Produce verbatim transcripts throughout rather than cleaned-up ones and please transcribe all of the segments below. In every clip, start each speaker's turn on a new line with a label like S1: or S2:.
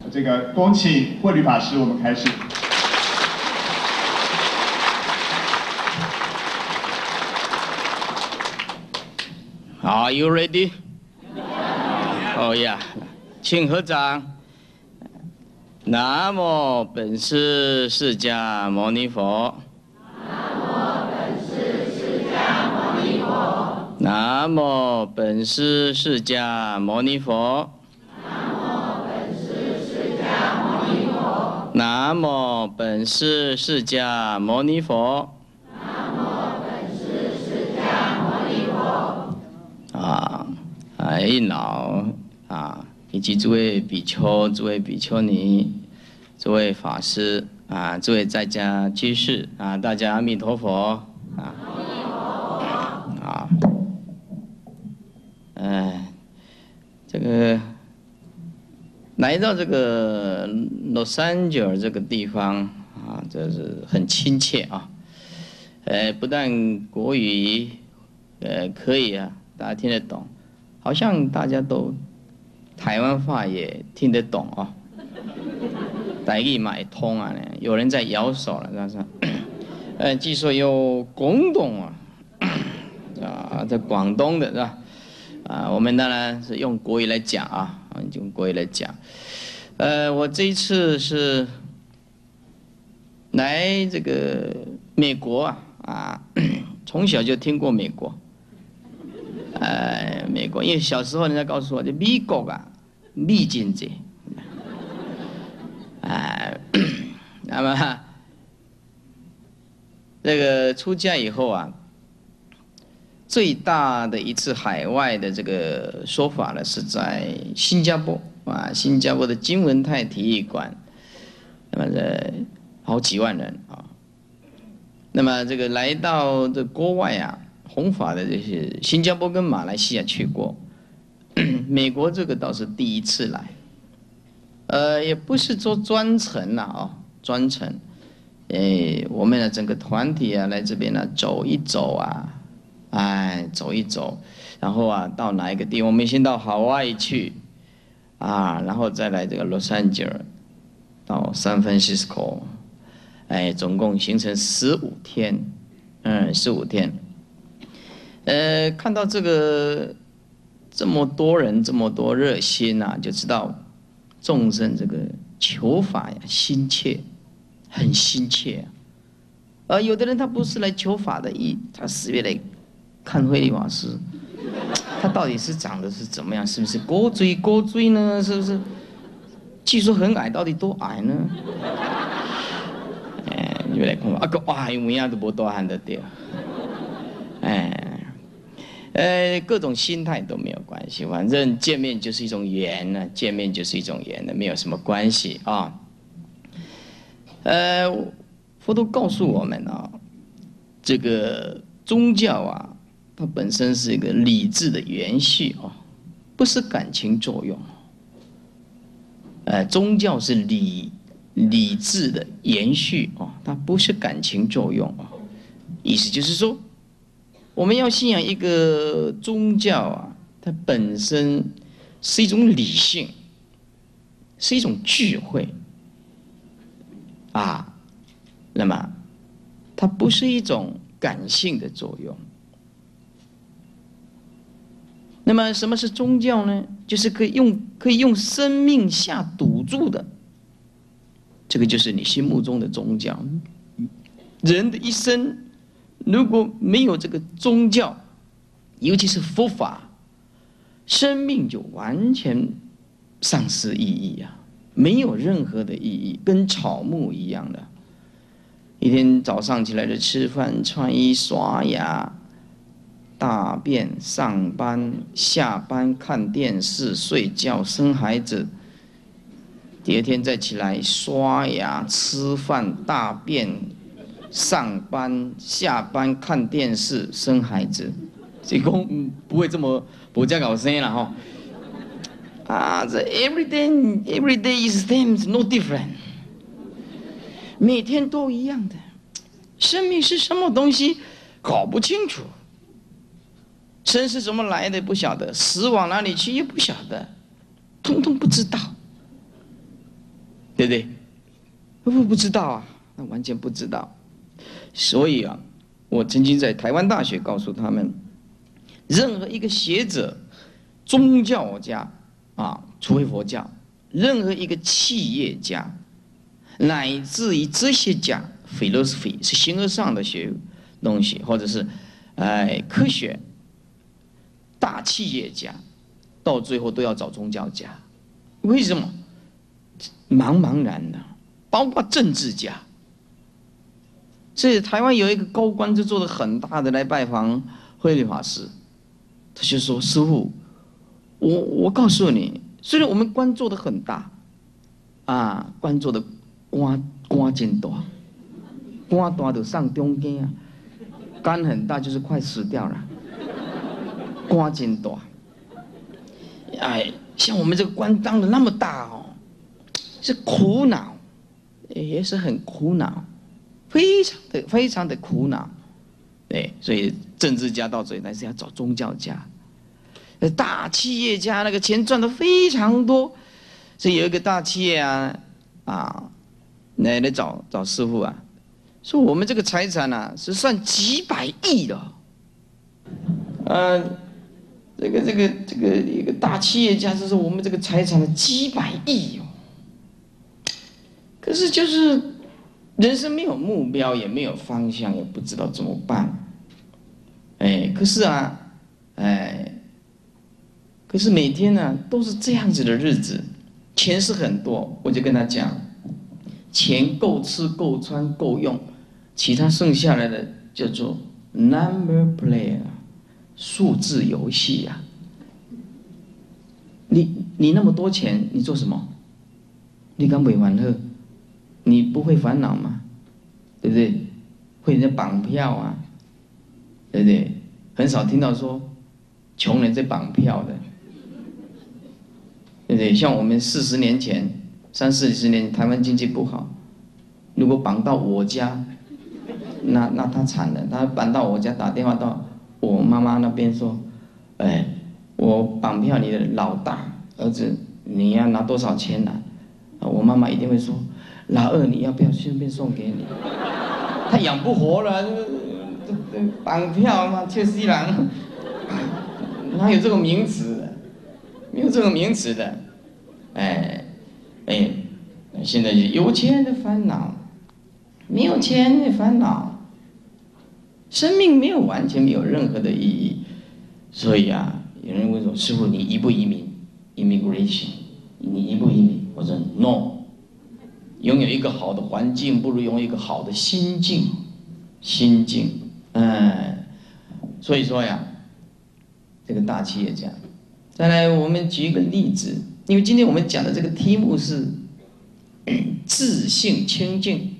S1: 这个恭请慧律法师，我们开始。
S2: Are you ready? Oh yeah， 请合掌。南无本师释迦牟尼佛。南无本师释迦牟尼佛。南无本师释迦牟尼佛。啊，啊，印老啊，以及诸位比丘、诸位比丘尼、诸位法师啊，诸位在家居士啊，大家阿弥陀佛啊！啊，哎，这个来到这个洛杉矶这个地方啊，这是很亲切啊。呃，不但国语呃可以啊。大家听得懂，好像大家都台湾话也听得懂哦。台语嘛也通啊，有人在摇手了，是不是？呃，据说有广东啊，啊，在广东的是吧？啊，我们当然是用国语来讲啊，用国语来讲。呃，我这一次是来这个美国啊，啊，从小就听过美国。呃，美国，因为小时候人家告诉我，这美国啊，美经济，啊，那么这个出家以后啊，最大的一次海外的这个说法呢，是在新加坡啊，新加坡的金文泰体育馆，那么这好几万人啊，那么这个来到这国外啊。弘法的这些，新加坡跟马来西亚去过，美国这个倒是第一次来，呃，也不是做专程啦哦，专程，诶，我们的整个团体啊来这边呢、啊、走一走啊，哎，走一走，然后啊到哪一个地方，我们先到夏威夷去，啊，然后再来这个洛杉矶，到 San Francisco， 哎，总共行程十五天，嗯，十五天。呃，看到这个这么多人，这么多热心啊，就知道众生这个求法呀，心切，很心切啊。而有的人他不是来求法的，一他是为来看慧律法师，他到底是长得是怎么样？是不是高追高追呢？是不是？据说很矮，到底多矮呢？哎，你来看啊个哇，有样都不多喊得掉，哎。呃，各种心态都没有关系，反正见面就是一种缘呢，见面就是一种缘呢，没有什么关系啊。呃，佛陀告诉我们啊，这个宗教啊，它本身是一个理智的延续啊，不是感情作用。呃，宗教是理理智的延续啊，它不是感情作用啊。意思就是说。我们要信仰一个宗教啊，它本身是一种理性，是一种智慧啊。那么，它不是一种感性的作用。那么，什么是宗教呢？就是可以用可以用生命下赌注的，这个就是你心目中的宗教。人的一生。如果没有这个宗教，尤其是佛法，生命就完全丧失意义啊，没有任何的意义，跟草木一样的。一天早上起来就吃饭、穿衣、刷牙、大便、上班、下班、看电视、睡觉、生孩子。第二天再起来刷牙、吃饭、大便。上班、下班、看电视、生孩子，这公不会这么不这样搞生了哈。啊，这 every day every day is same, no different， 每天都一样的。生命是什么东西，搞不清楚。生是怎么来的不晓得，死往哪里去也不晓得，通通不知道。 对不对？不不知道啊，那完全不知道。所以啊，我曾经在台湾大学告诉他们，任何一个学者、宗教家啊，除非佛教，任何一个企业家，乃至于哲学家 （philosophy） 是形而上的学东西，或者是哎科学大企业家，到最后都要找宗教家。为什么？茫茫然的，包括政治家。所以台湾有一个高官就做的很大的来拜访慧律法师，他就说：“师父，我我告诉你，虽然我们官做的很大，啊，官做的官官真大，官大就上中间啊，官很大就是快死掉了，官真大。哎，像我们这个官当的那么大哦，是苦恼，也是很苦恼。”非常的非常的苦恼，对，所以政治家到最后还是要找宗教家，大企业家那个钱赚的非常多，所以有一个大企业啊啊，来来找找师父啊，说我们这个财产啊是算几百亿的，呃，这个这个这个一个大企业家就说我们这个财产的几百亿哦，可是就是。人生没有目标，也没有方向，也不知道怎么办。哎，可是啊，哎，可是每天呢、啊、都是这样子的日子，钱是很多，我就跟他讲，钱够吃够穿够用，其他剩下来的叫做 number play 啊，数字游戏啊。你你那么多钱，你做什么？你敢不玩乐？你不会烦恼吗？对不对？会人家绑票啊，对不对？很少听到说穷人在绑票的，对不对？像我们四十年前、三四十年，台湾经济不好，如果绑到我家，那那他惨了。他绑到我家，打电话到我妈妈那边说：“哎，我绑票你的老大儿子，你要拿多少钱来？”我妈妈一定会说。老二，你要不要顺便送给你？他养不活了，绑票嘛，确实人，哪有这个名词的？没有这个名词的。哎，哎，现在有钱的烦恼，没有钱的烦恼，生命没有完全没有任何的意义。所以啊，有人问说：“师父，你移不移民 ？Immigration， 你移不移民？”我说 ：“No。”拥有一个好的环境，不如拥有一个好的心境。心境，嗯，所以说呀，这个大企业家。再来，我们举一个例子，因为今天我们讲的这个题目是自性清净。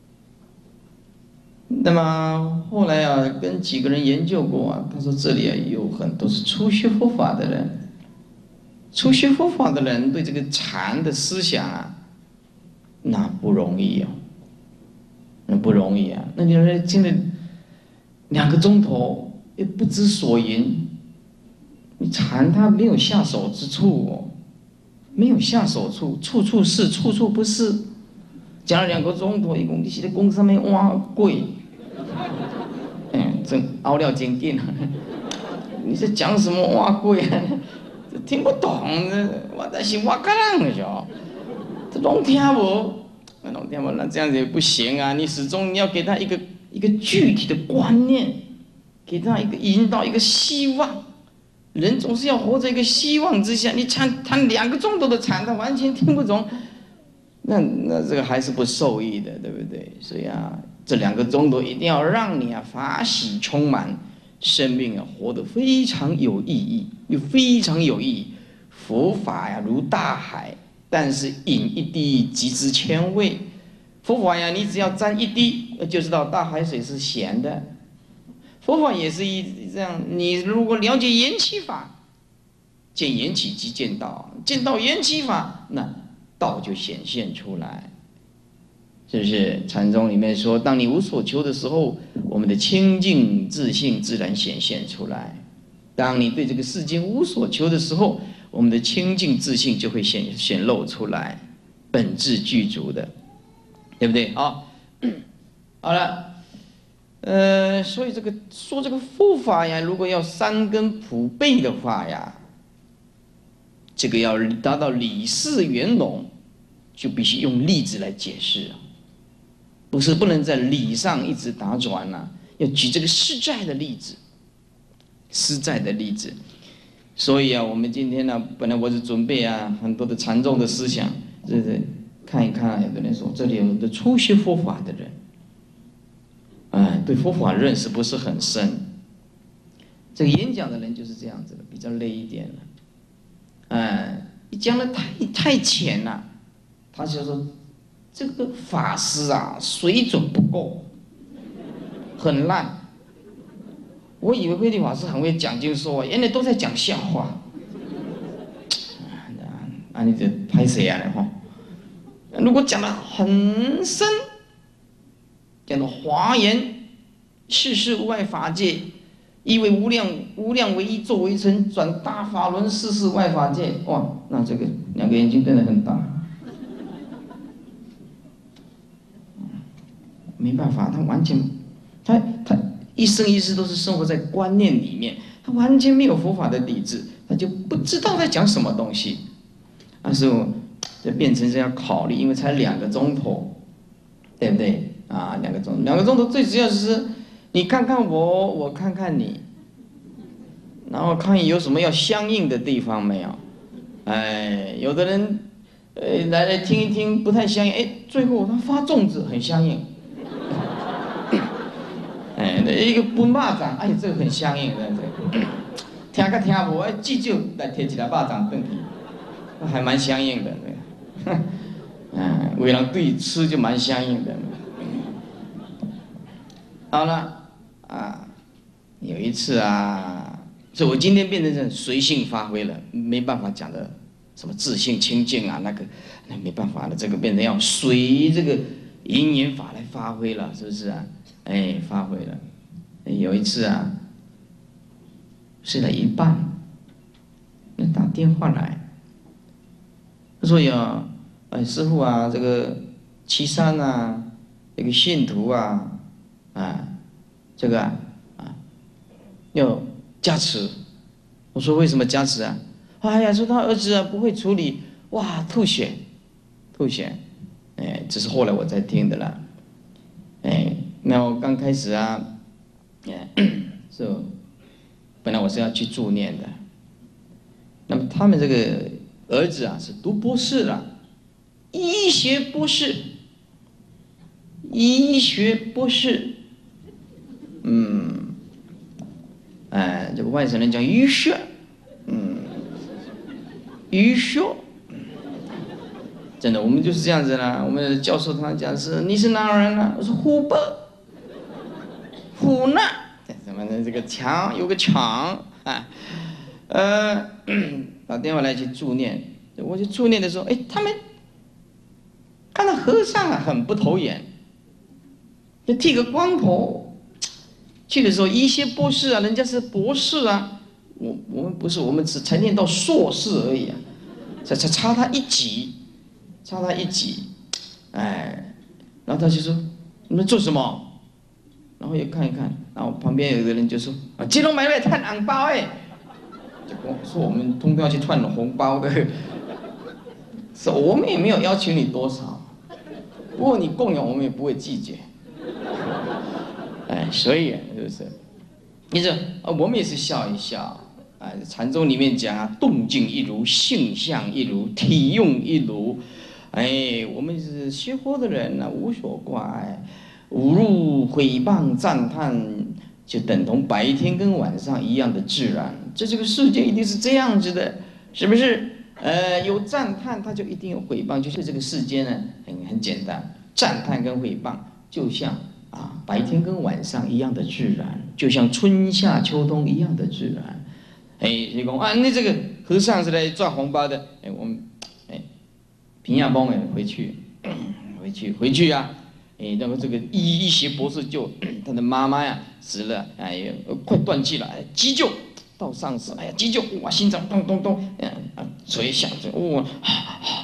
S2: 那么后来啊，跟几个人研究过啊，他说这里啊有很多是初学佛法的人，初学佛法的人对这个禅的思想啊。那不容易哦，那不容易啊！那你说听了两个钟头也不知所云，你禅他没有下手之处哦，没有下手处，处处是，处处不是。讲了两个钟头，一共你写在公上面哇贵，嗯，真熬了真紧啊！你在讲什么哇贵啊？听不懂，我在是哇嘎啷的哟。这拢听无，拢听无，那这样子也不行啊！你始终你要给他一个一个具体的观念，给他一个引导，一个希望。人总是要活在一个希望之下。你谈谈两个钟头的禅，他完全听不懂，那那这个还是不受益的，对不对？所以啊，这两个钟头一定要让你啊法喜充满，生命啊活得非常有意义，又非常有意义。佛法呀、啊、如大海。但是饮一滴即知千味，佛法呀，你只要沾一滴，就知道大海水是咸的。佛法也是一这样，你如果了解缘起法，见缘起即见道，见到缘起法，那道就显现出来。是不是？禅宗里面说，当你无所求的时候，我们的清净自信自然显现出来。当你对这个世间无所求的时候，我们的清净自信就会显显露出来。 本质具足的，对不对？好，好了。呃，所以这个说这个佛法呀，如果要三根普被的话呀，这个要达到理事圆融，就必须用例子来解释啊，不是不能在理上一直打转呐、啊，要举这个实在的例子，实在的例子。所以啊，我们今天呢，本来我是准备啊很多的禅宗的思想，这这看一看，有的人说这里有很多初学佛法的人。哎，对佛法认识不是很深，这个演讲的人就是这样子的，比较累一点了。哎，你讲的太太浅了，他就说这个法师啊水准不够，很烂。我以为慧律法师很会讲经说，原来都在讲笑话。啊，你这拍谁啊？哈，如果讲的很深。讲的华严，世事无碍法界，一为无量，无量为一，作为成，转大法轮，世事无碍法界。哇，那这个两个眼睛真的很大。没办法，他完全，他他一生一世都是生活在观念里面，他完全没有佛法的底子，他就不知道在讲什么东西。那时候就变成这样考虑，因为才两个钟头，对不对？啊，两个钟，两个钟头最主要就是你看看我，我看看你，然后看有什么要相应的地方没有。哎，有的人，呃，来来听一听不太相应，哎，最后他发粽子很相应。哎，一个不蚂蚱，哎，这个很相应的，这个听个听无，哎，至少来摕一粒蚂蚱回去，还蛮相应的，这个。嗯，为了对吃就蛮相应的。好了，啊，有一次啊，所以我今天变成这随性发挥了，没办法讲的什么自性清净啊，那个那没办法了，这个变成要随这个因缘法来发挥了，是不是啊？哎，发挥了。有一次啊，睡了一半，那打电话来，他说有，哎，师父啊，这个岐山啊，这个信徒啊。啊，这个啊，啊，要加持。我说为什么加持啊？哎呀，说他儿子啊不会处理，哇，吐血，吐血，哎，这是后来我才听的啦。哎，那我刚开始啊，哎，是，本来我是要去助念的。那么他们这个儿子啊是读博士了，医学博士，医学博士。嗯，哎，这个外省人讲医学，嗯，医学，真的，我们就是这样子啦。我们的教授他讲是，你是哪儿人呢？我说湖北，湖南，什么的这个墙有个墙啊，呃，打电话来去助念，我去助念的时候，哎，他们看到和尚啊很不投眼，就剃个光头。去的时候，一些博士啊，人家是博士啊，我我们不是，我们只才念到硕士而已啊，才才差他一级，差他一级，哎，然后他就说你们做什么？然后又看一看，然后旁边有个人就说啊，金龙买来探红包哎，就跟我说我们通通要去探红包的，是我们也没有要求你多少，不过你供养我们也不会拒绝。哎，所以是不是？你说啊，我们也是笑一笑。哎，禅宗里面讲啊，动静一如，性相一如，体用一如。哎，我们是学佛的人呢、啊，无所挂碍，侮辱、诽谤、赞叹，就等同白天跟晚上一样的自然。这这个世界一定是这样子的，是不是？呃，有赞叹，它就一定有诽谤。就是这个世间呢，很很简单，赞叹跟诽谤，就像。啊，白天跟晚上一样的自然，就像春夏秋冬一样的自然。哎，你讲啊，那这个和尚是来赚红包的。哎，我们哎，平亚帮哎回去，回去回去啊。哎，那么这个医医学博士就他的妈妈呀死了，哎呀，快断气了，哎，急救到上司，哎呀，急救，哇，心脏咚咚咚，嗯啊，捶响着，哇，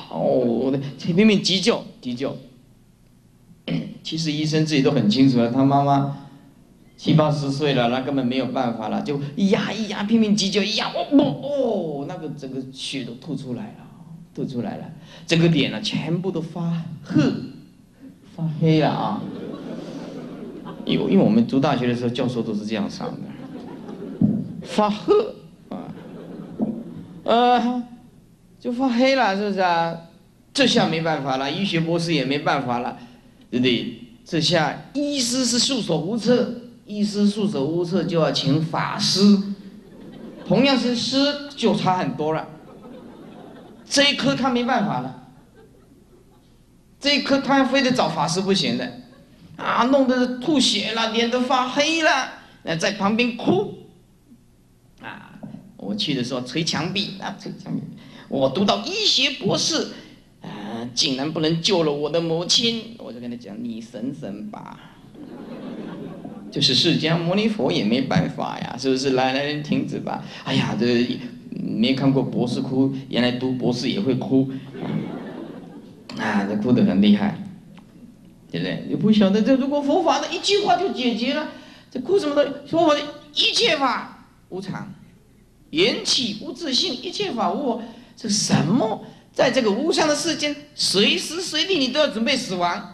S2: 哦，拼命急救急救。其实医生自己都很清楚了，他妈妈七八十岁了，那根本没有办法了，就一压一压，拼命急救，一压，哦哦，那个整个血都吐出来了，吐出来了，整个脸啊全部都发黑，发黑了啊！因为因为我们读大学的时候，教授都是这样上的，发黑啊，呃，就发黑了，是不是啊？这下没办法了，医学博士也没办法了。对不对？这下医师是束手无策，医师束手无策就要请法师，同样是师就差很多了。这一科他没办法了，这一科他非得找法师不行的，啊，弄得吐血了，脸都发黑了，那在旁边哭，啊，我去的时候捶墙壁，啊，捶墙壁，我读到医学博士。啊！竟然不能救了我的母亲，我就跟他讲：“你省省吧。”就是释迦牟尼佛也没办法呀，是不是？来来，停止吧！哎呀，这没看过博士哭，原来读博士也会哭，啊，这哭得很厉害，对不对？你不晓得，这如果佛法的一句话就解决了，这哭什么的？佛法的一切法无常，缘起无自性，一切法无我，这什么？在这个无常的世间，随时随地你都要准备死亡，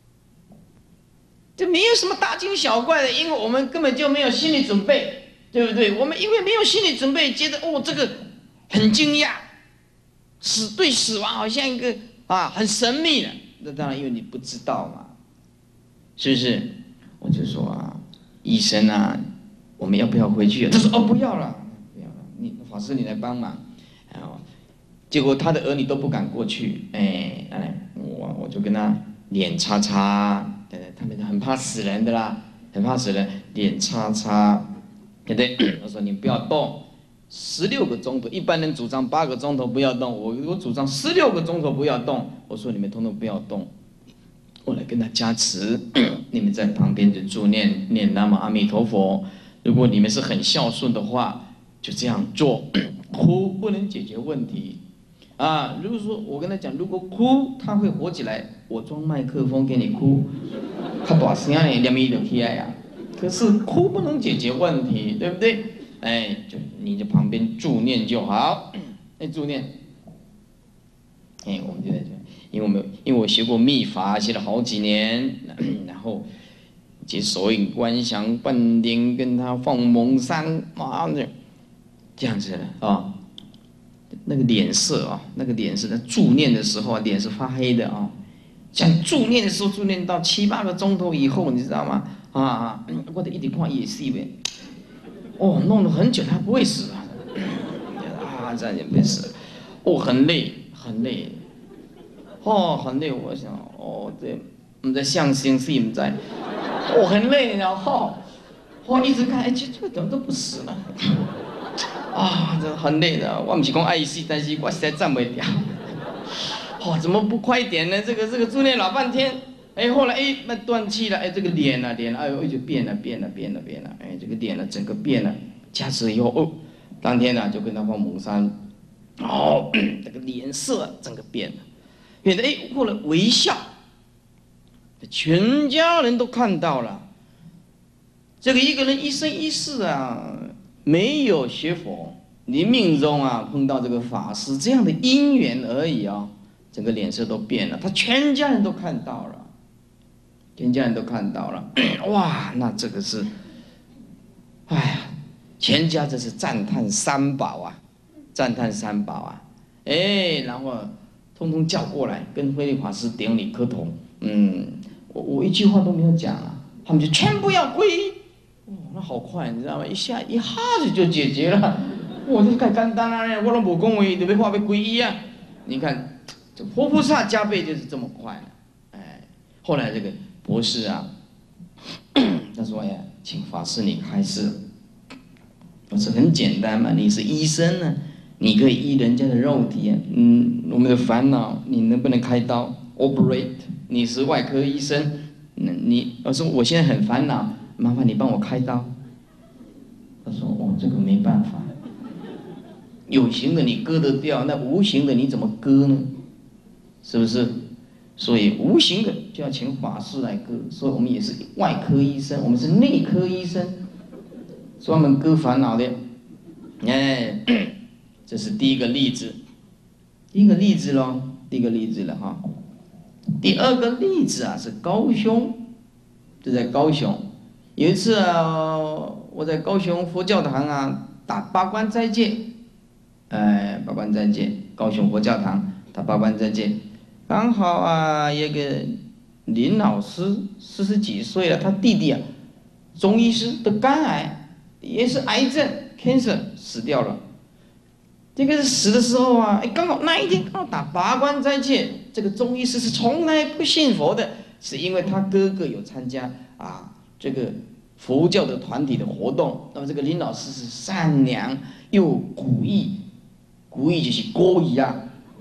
S2: 这没有什么大惊小怪的，因为我们根本就没有心理准备，对不对？我们因为没有心理准备，觉得哦这个很惊讶，死对死亡好像一个啊很神秘的，那当然因为你不知道嘛，是不是？我就说啊，医生啊，我们要不要回去？他说哦不要了，不要了，你法师你来帮忙，然后。结果他的儿女都不敢过去，哎，哎，我我就跟他脸擦擦，对对，他们很怕死人的啦，很怕死人，脸擦擦，对不对？我说你不要动，十六个钟头，一般人主张八个钟头不要动，我我主张十六个钟头不要动。我说你们通通不要动，我来跟他加持，你们在旁边就助念念南无阿弥陀佛。如果你们是很孝顺的话，就这样做，哭不能解决问题。啊，如果说我跟他讲，如果哭他会活起来，我装麦克风给你哭，他大声呢，连咪就起来呀。可是哭不能解决问题，对不对？哎，就你就旁边助念就好，哎，助念。哎，我们就在这，因为我们因为我学过密法，学了好几年，然后解手印观想半天，跟他放蒙山啊，这样子的啊。那个脸色啊，那个脸色，在助念的时候啊，脸是发黑的啊。像助念的时候，助念到七八个钟头以后，你知道吗？啊啊，我得一直看也是呗。哦，弄了很久，他不会死啊。啊，这样也没死。哦，很累，很累。哦，很累。我想，哦，这我们在相信是唔在。哦，很累，然后，我一直看，哎，这这怎么都不死了？啊，这很累的。我不是讲爱死，但是我实在站不掉。哦，怎么不快一点呢？这个这个助念老半天，哎，后来哎那断气了，哎，这个脸啊脸啊，哎呦就变了变了变了变了，哎，这个脸呢整个变了。加持以后，哦，当天呢、啊、就跟他放蒙山，哦，这个脸色整个变了，变得哎后来微笑，全家人都看到了。这个一个人一生一世啊。没有学佛，你命中啊碰到这个法师这样的因缘而已啊，整个脸色都变了，他全家人都看到了，全家人都看到了，哇，那这个是，哎呀，全家这是赞叹三宝啊，赞叹三宝啊，哎，然后通通叫过来跟慧律法师顶礼磕头，嗯，我我一句话都没有讲啊，他们就全部要皈依。哦，那好快，你知道吗？一下一下子就解决了。我这太简单了，我都没讲话，就要化为皈依啊！你看，这活菩萨加倍就是这么快。哎，后来这个博士啊，他说：“哎呀，请法师你开示。”我说：“很简单嘛，你是医生呢、啊，你可以医人家的肉体啊。嗯，我们的烦恼，你能不能开刀 operate？ 你是外科医生，那你我说我现在很烦恼。”麻烦你帮我开刀。他说：“哦，这个没办法，有形的你割得掉，那无形的你怎么割呢？ 是不是？所以无形的就要请法师来割，所以我们也是外科医生，我们是内科医生，专门割烦恼的。哎，这是第一个例子，第一个例子咯，第一个例子了哈。第二个例子啊是高雄，就在高雄，有一次啊，我在高雄佛教堂啊打八关斋戒，哎，八关斋戒，高雄佛教堂打八关斋戒。刚好啊，一个林老师四十几岁了，他弟弟啊，中医师得肝癌，也是癌症 cancer 死掉了。这个是死的时候啊，哎，刚好那一天刚好打八关斋戒。这个中医师是从来不信佛的，是因为他哥哥有参加啊这个佛教的团体的活动。那么这个林老师是善良又古意，古意就是cố意啊。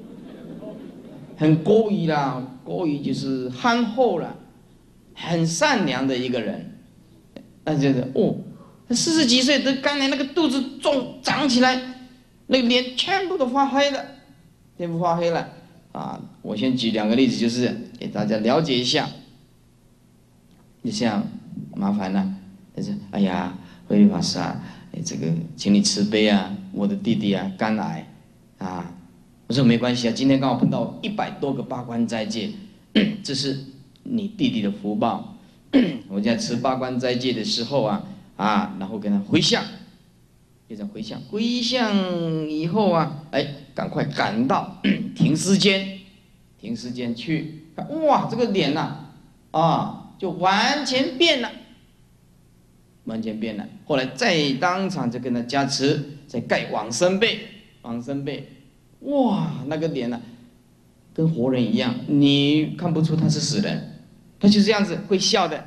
S2: 很cố意啦，cố意就是憨厚啦，很善良的一个人。那就是哦，他四十几岁得肝癌，那个肚子肿长起来，那个脸全部都发黑了，全部发黑了啊！我先举两个例子，就是给大家了解一下。就像麻烦了，就是哎呀，慧律法师啊，哎这个请你慈悲啊，我的弟弟啊肝癌啊。我说没关系啊，今天刚好碰到一百多个八关斋戒，这是你弟弟的福报。我在持八关斋戒的时候啊，啊，然后跟他回向，就这样回向，回向以后啊，哎，赶快赶到停尸间，停尸间去，哇，这个脸呐、啊，啊，就完全变了，完全变了。后来再当场就跟他加持，再盖往生被，往生被。哇，那个脸啊，跟活人一样，你看不出他是死人，他就这样子会笑的。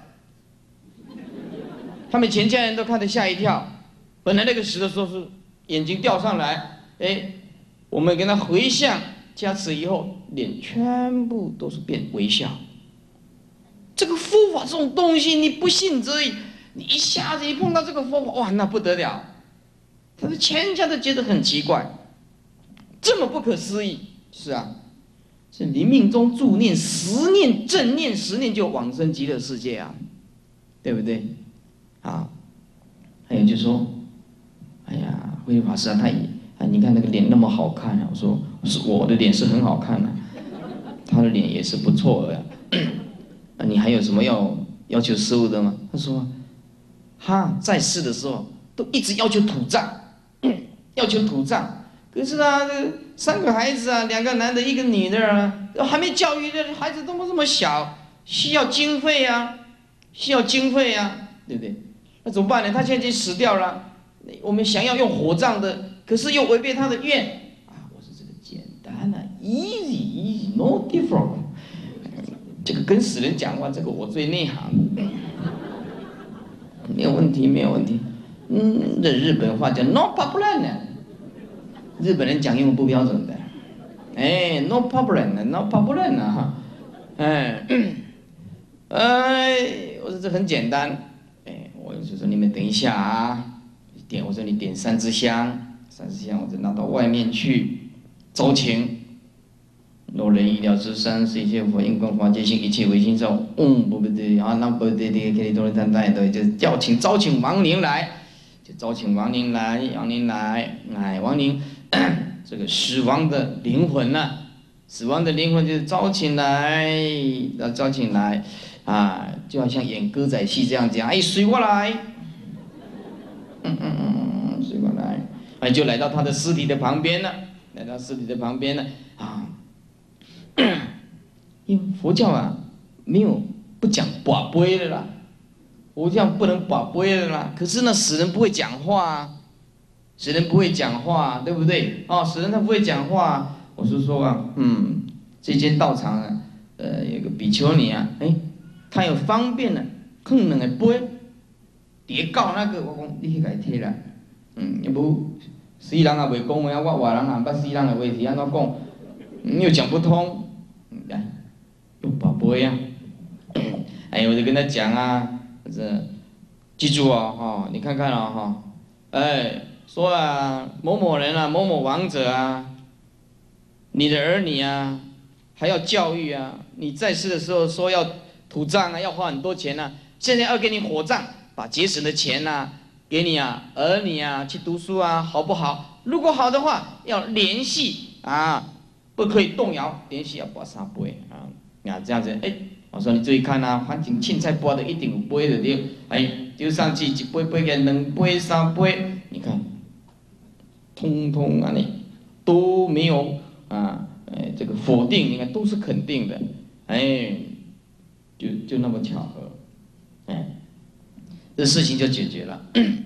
S2: 他们全家人都看得吓一跳。本来那个死的时候是眼睛掉上来，哎，我们跟他回向加持以后，脸全部都是变微笑。这个佛法这种东西，你不信则已，你一下子一碰到这个佛法，哇，那不得了。他们全家都觉得很奇怪。这么不可思议，是啊，是临命中助念十念正念十念就往生极乐世界啊，对不对？啊，还有就说，哎呀，慧律法师啊，他也啊，你看那个脸那么好看啊，我说是我的脸是很好看啊，他的脸也是不错的、啊，你还有什么要要求师父的吗？他说，他在世的时候都一直要求土葬，要求土葬。可是啊，这三个孩子啊，两个男的，一个女的啊，还没教育的孩子都这么小，需要经费啊，需要经费啊，对不对？那怎么办呢？他现在已经死掉了，我们想要用火葬的，可是又违背他的愿啊！我说这个简单啊 ，easy easy no different。这个跟死人讲话，这个我最内行，没有问题，没有问题。嗯，这日本话叫 no problem 呢。日本人讲英文不标准的，哎 ，no problem，no problem 啊，哈，哎，哎，我说这很简单，哎，我就说你们等一下啊，点，我说你点三支香，三支香我就拿到外面去，招请，若人意料之三，是一切佛因光法界性，一切唯心造，嗯，不不对啊，那不对对，给你多人担待对，就叫请招请亡灵来，就招请亡灵来，亡灵来，哎，亡灵。这个死亡的灵魂呢、啊，死亡的灵魂就是招请来，要招请来，啊，就好像演歌仔戏这样讲，哎，随过来，嗯嗯嗯，随过来，哎，就来到他的尸体的旁边了，来到尸体的旁边了，啊，因为佛教啊，没有不讲跋杯的啦，佛教不能跋杯的啦，可是呢，死人不会讲话啊。死人不会讲话，对不对？哦，死人他不会讲话。我是说啊，嗯，这间道场啊，呃，有个比丘尼啊，哎，他有方便的，放两个杯，叠到那个，我讲你去给他摕来，嗯，要不死人也袂讲话，我活人也捌死人的话是安怎讲？你又讲不通，来用宝杯啊，哎，我就跟他讲啊，这记住哦，哈、哦，你看看哦，哈、哦，哎。说啊，某某人啊，某某王者啊，你的儿女啊， 还要教育啊。你在世的时候说要土葬啊，要花很多钱啊，现在要给你火葬，把节省的钱啊，给你啊，儿女啊去读书啊，好不好？如果好的话，要连续啊，不可以动摇，连续要拔三杯啊，啊这样子，哎，我说你注意看啊，反正凊彩拔的一定有杯的对，哎，丢上去一杯杯给两杯三杯，你看，通通啊你都没有啊，哎这个否定，你看都是肯定的，哎，就就那么巧合，哎，这事情就解决了。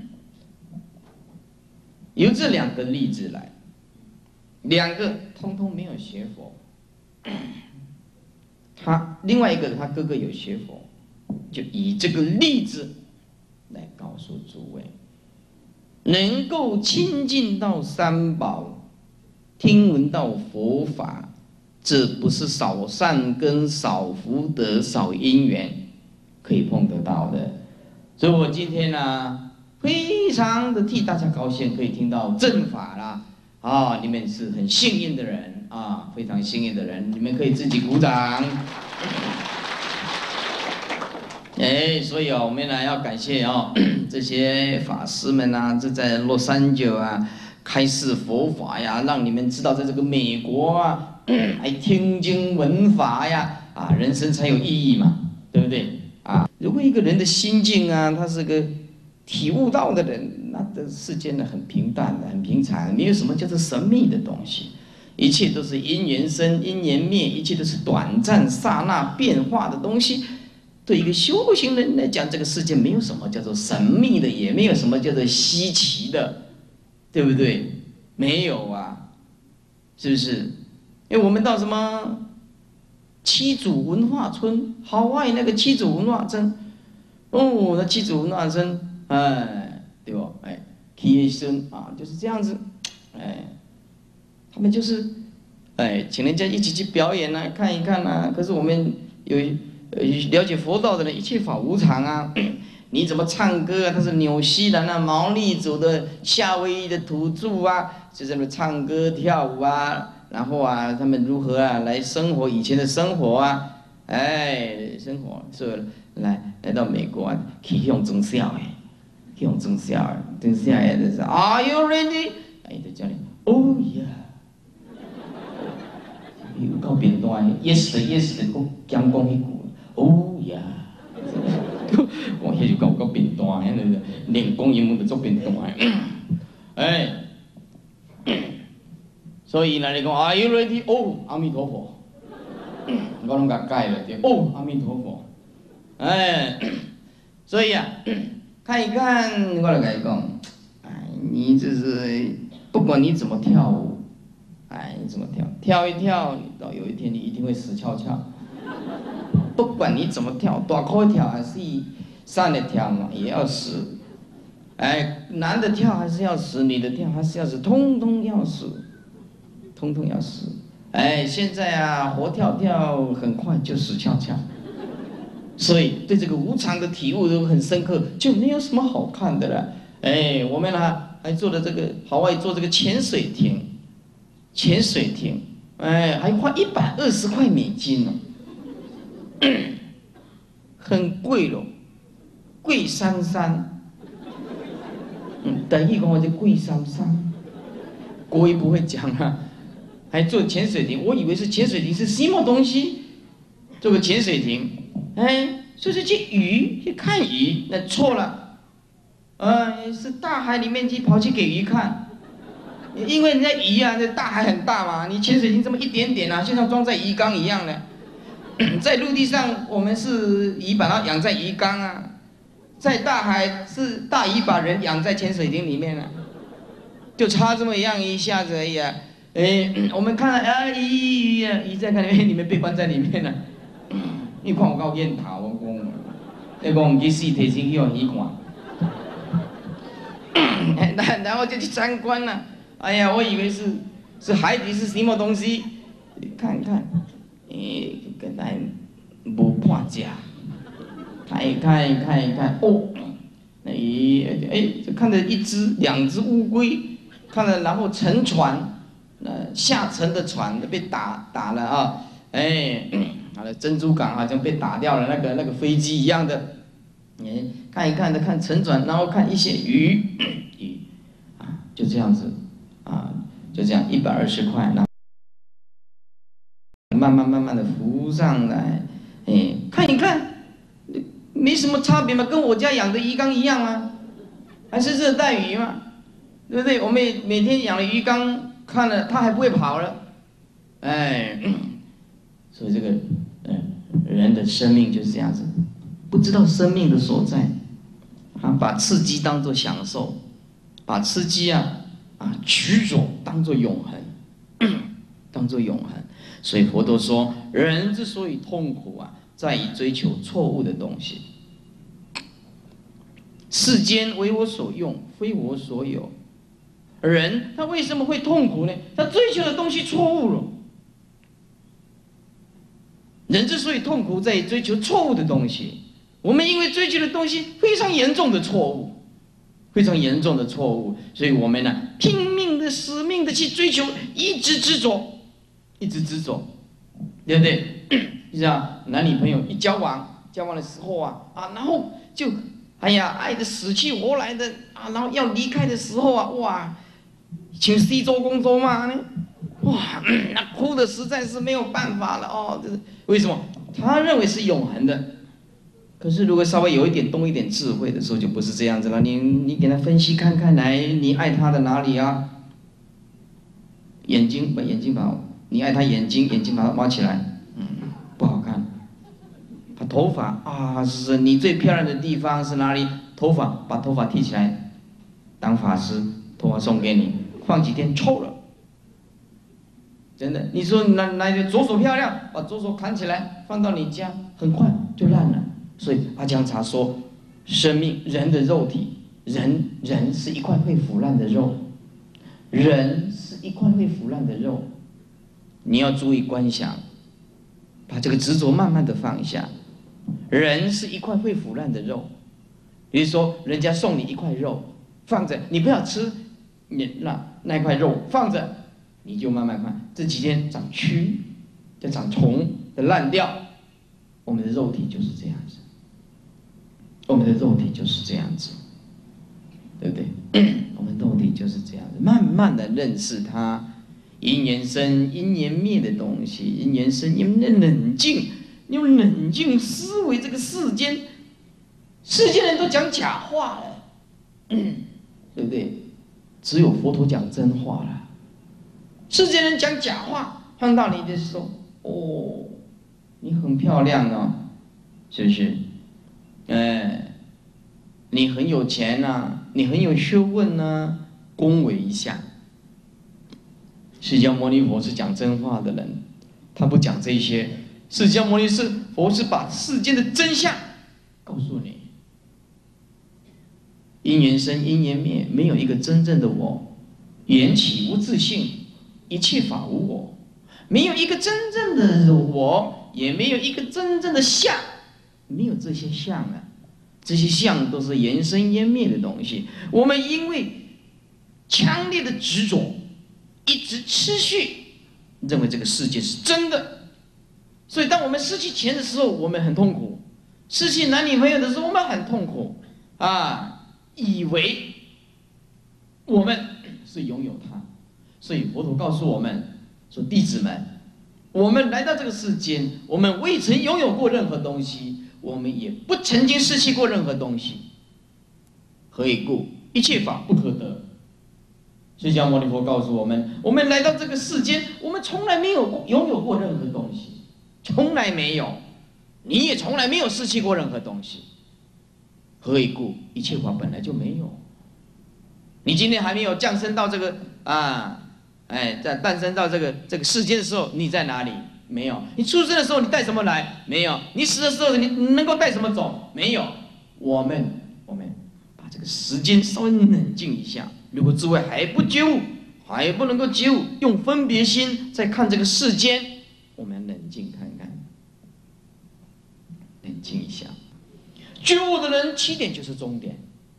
S2: 由这两个例子来，两个通通没有学佛，他另外一个他哥哥有学佛，就以这个例子来告诉诸位，能够亲近到三宝，听闻到佛法，这不是少善根、少福德、少因缘可以碰得到的。所以我今天呢、啊。非常的替大家高兴，可以听到正法啦！啊，你们是很幸运的人啊，非常幸运的人，你们可以自己鼓掌。哎，所以啊，我们呢要感谢啊这些法师们啊，这在洛杉矶啊开示佛法呀，让你们知道在这个美国啊，还听经闻法呀，啊，人生才有意义嘛，对不对？啊，如果一个人的心境啊，他是个体悟到的人，那这世间呢很平淡的，很平常，没有什么叫做神秘的东西，一切都是因缘生，因缘灭，一切都是短暂刹那变化的东西。对一个修行人来讲，这个世界没有什么叫做神秘的，也没有什么叫做稀奇的，对不对？没有啊，是不是？因为我们到什么七祖文化村，好外那个七祖文化村，哦，那七祖文化村。哎，对不？哎，提升啊，就是这样子，哎，他们就是，哎，请人家一起去表演啊，看一看啊。可是我们有呃了解佛道的人，一切法无常啊。你怎么唱歌啊？他是纽西兰啊毛利族的夏威夷的土著啊，就在那唱歌跳舞啊，然后啊，他们如何啊来生活以前的生活啊？哎，生活所以来来到美国啊，去向中小哎。用中小儿，中小儿就是 Are you ready？ 哎，就叫你 Oh yeah， 有够变态 ，Yes 的 Yes 的，我讲讲迄句 Oh yeah， 我迄就够够变态，迄个练讲英文就做变态。哎，所以呢，你讲 Are you ready？ 哦，阿弥陀佛，我拢甲改了，对，哦，阿弥陀佛，哎，所以啊。看一看，我来跟你讲，哎，你就是不管你怎么跳舞，哎，你怎么跳，跳一跳，到有一天你一定会死翘翘。不管你怎么跳，大块跳还是散的跳嘛，也要死。哎，男的跳还是要死，女的跳还是要死，通通要死，通通要死。哎，现在啊，活跳跳很快就死翘翘。所以对这个无常的体悟都很深刻，就没有什么好看的了。哎，我们呢还做了这个海外做这个潜水艇，潜水艇，哎，还花一百二十块美金呢、哦，很贵咯，贵珊珊。嗯，等于讲我就贵珊珊，国语不会讲啊，还做潜水艇，我以为是潜水艇是什么东西，做个潜水艇。哎，就是去鱼去看鱼，那错了，呃，是大海里面去跑去给鱼看，因为人家鱼啊，这大海很大嘛，你潜水艇这么一点点啊，就像装在鱼缸一样的。在陆地上，我们是鱼把它养在鱼缸啊，在大海是大鱼把人养在潜水艇里面啊，就差这么样一下子而已啊。哎，我们看了啊鱼鱼啊鱼在看里面，你们被关在里面了、啊。你看我够烟头，我讲，你讲唔去死，提前去互鱼看，然然后就去参观了。哎呀，我以为是是海底是什么东西，看看，诶，跟咱无破价，看一看一看一看，哦，那咦，哎，就看着一只两只乌龟，看了然后沉船，呃，下沉的船被打打了啊。 哎，好了，珍珠港好像被打掉了，那个那个飞机一样的，哎，看一看的看沉船，然后看一些鱼，鱼，啊，就这样子，啊，就这样一百二十块，然后慢慢慢慢的浮上来，哎，看一看，没什么差别嘛，跟我家养的鱼缸一样啊，还是热带鱼嘛，对不对？我们每每天养的鱼缸，看了它还不会跑了，哎。所以这个，嗯，人的生命就是这样子，不知道生命的所在，啊，把刺激当作享受，把刺激啊啊执着当作永恒，当作永恒。所以佛陀说，人之所以痛苦啊，在于追求错误的东西。世间为我所用，非我所有。人他为什么会痛苦呢？他追求的东西错误了。人之所以痛苦，在于追求错误的东西。我们因为追求的东西非常严重的错误，非常严重的错误，所以我们呢拼命的、死命的去追求，一直执着，一直执着，对不对？就像男女朋友一交往，交往的时候啊啊，然后就哎呀爱得死去活来的啊，然后要离开的时候啊，哇，请西周公周嘛呢？哇、嗯，那哭的实在是没有办法了哦。这是为什么？他认为是永恒的。可是如果稍微有一点动一点智慧的时候，就不是这样子了。你你给他分析看看来，你爱他的哪里啊？眼睛，把眼睛把，你爱他眼睛，眼睛把它挖起来，嗯，不好看。把头发啊，是你最漂亮的地方是哪里？头发，把头发剃起来，当发丝，头发送给你，放几天臭了。真的，你说哪哪个左手漂亮，把左手砍起来放到你家，很快就烂了。所以阿姜查说，生命人的肉体，人人是一块会腐烂的肉，人是一块会腐烂的肉，你要注意观想，把这个执着慢慢的放下。人是一块会腐烂的肉，比如说人家送你一块肉，放着你不要吃，你那那块肉放着。你就慢慢看，这几天长蛆，再长虫，再烂掉。我们的肉体就是这样子，我们的肉体就是这样子，对不对？我们肉体就是这样子，慢慢的认识它，因缘生，因缘灭的东西，因缘生，因缘冷静，用冷静思维这个世间，世间人都讲假话了，对不对？只有佛陀讲真话了。世间人讲假话，碰到你的时候，哦，你很漂亮哦，是不是？哎，你很有钱呐、啊，你很有学问呐、啊，恭维一下。释迦牟尼佛是讲真话的人，他不讲这些。释迦牟尼是佛是把世间的真相告诉你。因缘生，因缘灭，没有一个真正的我，缘起无自性。一切法无我，没有一个真正的我，也没有一个真正的相，没有这些相啊，这些相都是缘生缘灭的东西。我们因为强烈的执着，一直持续认为这个世界是真的，所以当我们失去钱的时候，我们很痛苦；失去男女朋友的时候，我们很痛苦啊，以为我们是拥有它。所以佛陀告诉我们说：“弟子们，我们来到这个世间，我们未曾拥有过任何东西，我们也不曾经失去过任何东西。何以故？一切法不可得。”释迦牟尼佛告诉我们：我们来到这个世间，我们从来没有拥有过任何东西，从来没有，你也从来没有失去过任何东西。何以故？一切法本来就没有。你今天还没有降生到这个啊。哎，在诞生到这个这个世间的时候，你在哪里？没有。你出生的时候，你带什么来？没有。你死的时候，你能够带什么走？没有。我们我们把这个时间稍微冷静一下。如果诸位还不觉悟，还不能够觉悟，用分别心在看这个世间，我们冷静看看，冷静一下。觉悟的人，起点就是终点。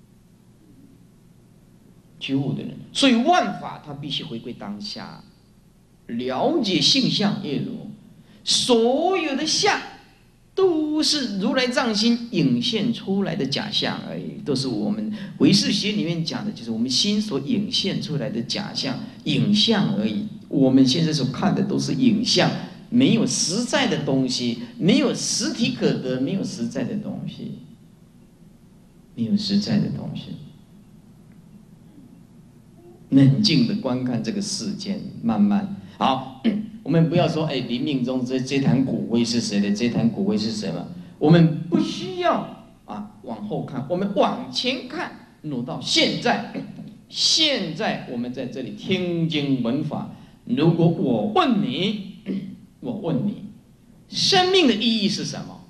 S2: 觉悟的人，所以万法他必须回归当下，了解性相业如。 所有的相都是如来藏心影现出来的假象而已，都是我们唯识学里面讲的，就是我们心所影现出来的假象、影像而已。我们现在所看的都是影像，没有实在的东西，没有实体可得，没有实在的东西，没有实在的东西。冷静的观看这个世间，慢慢好。我们不要说，哎，临命中这这坛骨灰是谁的？这坛骨灰是什么？我们不需要啊，往后看，我们往前看，挪到现在。现在我们在这里听经闻法。如果我问你，我问你，生命的意义是什么？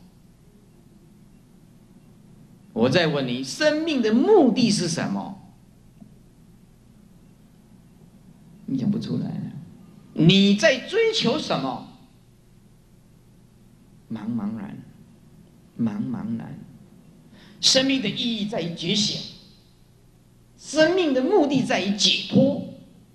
S2: 我再问你，生命的目的是什么？你讲不出来。你在追求什么？茫茫然，茫茫然。生命的意义在于觉醒，生命的目的在于解脱。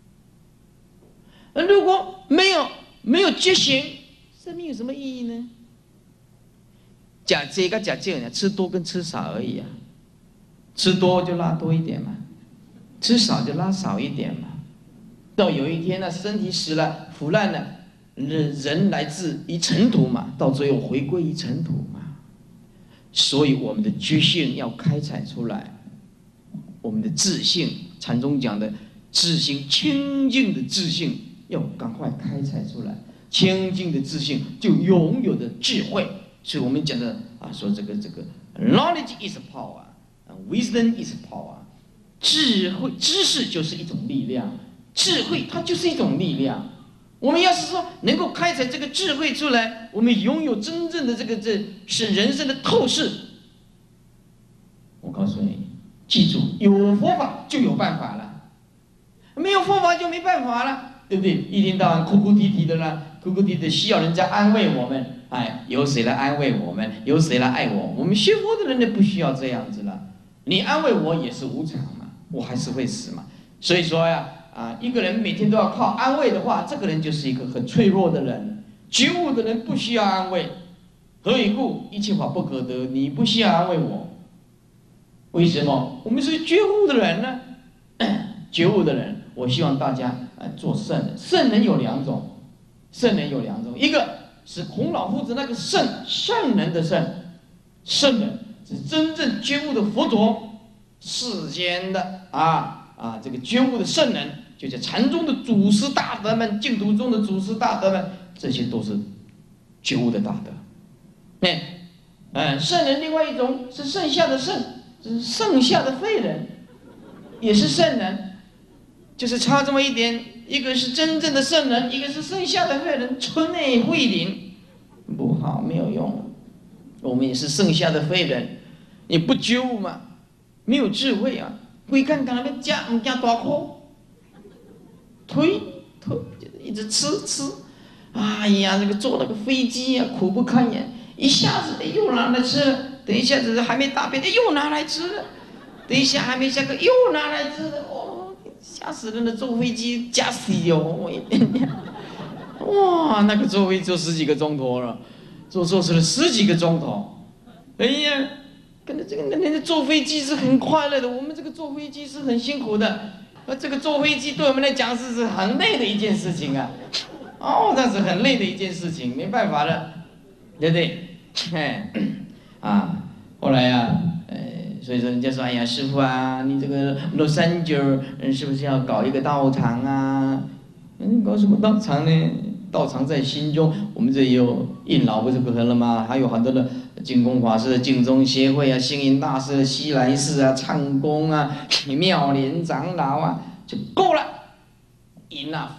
S2: 而如果没有没有觉醒，生命有什么意义呢？假这个假这个，吃多跟吃少而已啊。吃多就拉多一点嘛，吃少就拉少一点嘛。到有一天呢，身体死了、腐烂了，人人来自于尘土嘛，到最后回归于尘土嘛。所以我们的觉性要开采出来，我们的自性，禅宗讲的自性，清净的自性要赶快开采出来，清净的自性就拥有的智慧。所以我们讲的啊，说这个这个 knowledge is power，wisdom is power， 智慧知识就是一种力量。智慧它就是一种力量，我们要是说能够开采这个智慧出来，我们拥有真正的这个这是人生的透视。我告诉你，记住，有佛法就有办法了，没有佛法就没办法了，对不对？一天到晚哭哭啼啼的啦，哭哭啼啼的需要人家安慰我们，哎，由谁来安慰我们？由谁来爱我？我们学佛的人呢，不需要这样子了。你安慰我也是无常嘛，我还是会死嘛。所以说呀。啊，一个人每天都要靠安慰的话，这个人就是一个很脆弱的人。觉悟的人不需要安慰，何以故？一切法不可得，你不需要安慰我。为什么？我们是觉悟的人呢？觉悟的人，我希望大家啊做圣人。圣人有两种，圣人有两种，一个是孔老夫子那个圣圣人的圣，圣人是真正觉悟的佛陀，世间的啊啊这个觉悟的圣人。就叫禅宗的祖师大德们，净土宗的祖师大德们，这些都是觉悟的大德。哎，嗯，圣人另外一种是剩下的圣，是剩下的废人，也是圣人，就是差这么一点，一个是真正的圣人，一个是剩下的废人，纯内慧灵，不好，没有用。我们也是剩下的废人，你不觉悟嘛，没有智慧啊，会看看那边加唔加大苦。推推一直吃吃，哎呀，那个坐那个飞机呀、啊，苦不堪言。一下子又拿来吃了，等一下子还没大便，又拿来吃了，等一下还没下课又拿来吃了，哦，吓死人了！坐飞机加死哦，我一点点，哇，那个坐飞机坐十几个钟头了，坐坐了十几个钟头，哎呀，跟着这个人家坐飞机是很快乐的，我们这个坐飞机是很辛苦的。而这个坐飞机对我们来讲是是很累的一件事情啊，哦，那是很累的一件事情，没办法了，对不对？哎，啊，后来呀、啊，呃，所以说人家说，哎呀，师父啊，你这个洛杉矶儿是不是要搞一个道场啊？嗯，搞什么道场呢？道场在心中，我们这里有印老不是不了吗？还有很多的净空法师的净宗协会啊，星云大师的西来寺啊，唱功啊，妙莲长老啊，就够了 ，enough，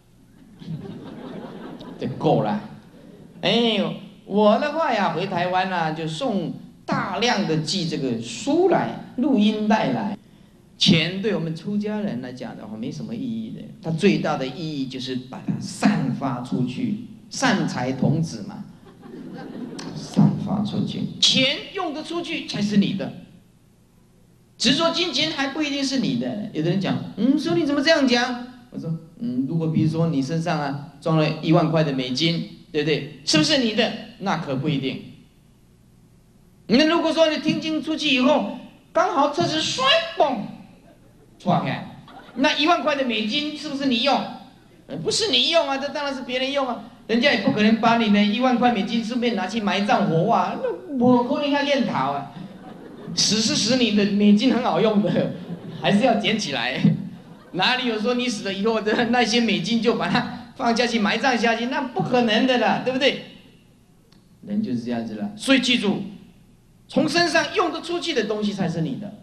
S2: 就够了。哎呦，我的话呀，回台湾啊，就送大量的寄这个书来，录音带来。钱对我们出家人来讲的话没什么意义的，它最大的意义就是把它散发出去，善财童子嘛，散发出去，钱用得出去才是你的。执着金钱还不一定是你的。有的人讲，嗯，说你怎么这样讲？我说，嗯，如果比如说你身上啊装了一万块的美金，对对不对？是不是你的？那可不一定。那如果说你听经出去以后，刚好车子摔嘣，错开，那一万块的美金是不是你用？不是你用啊，这当然是别人用啊。人家也不可能把你的一万块美金顺便拿去埋葬火化，那我可能要练逃啊。死是死，你的美金很好用的，还是要捡起来。哪里有说你死了以后的那些美金就把它放下去埋葬下去？那不可能的啦，对不对？人就是这样子了。所以记住，从身上用得出去的东西才是你的，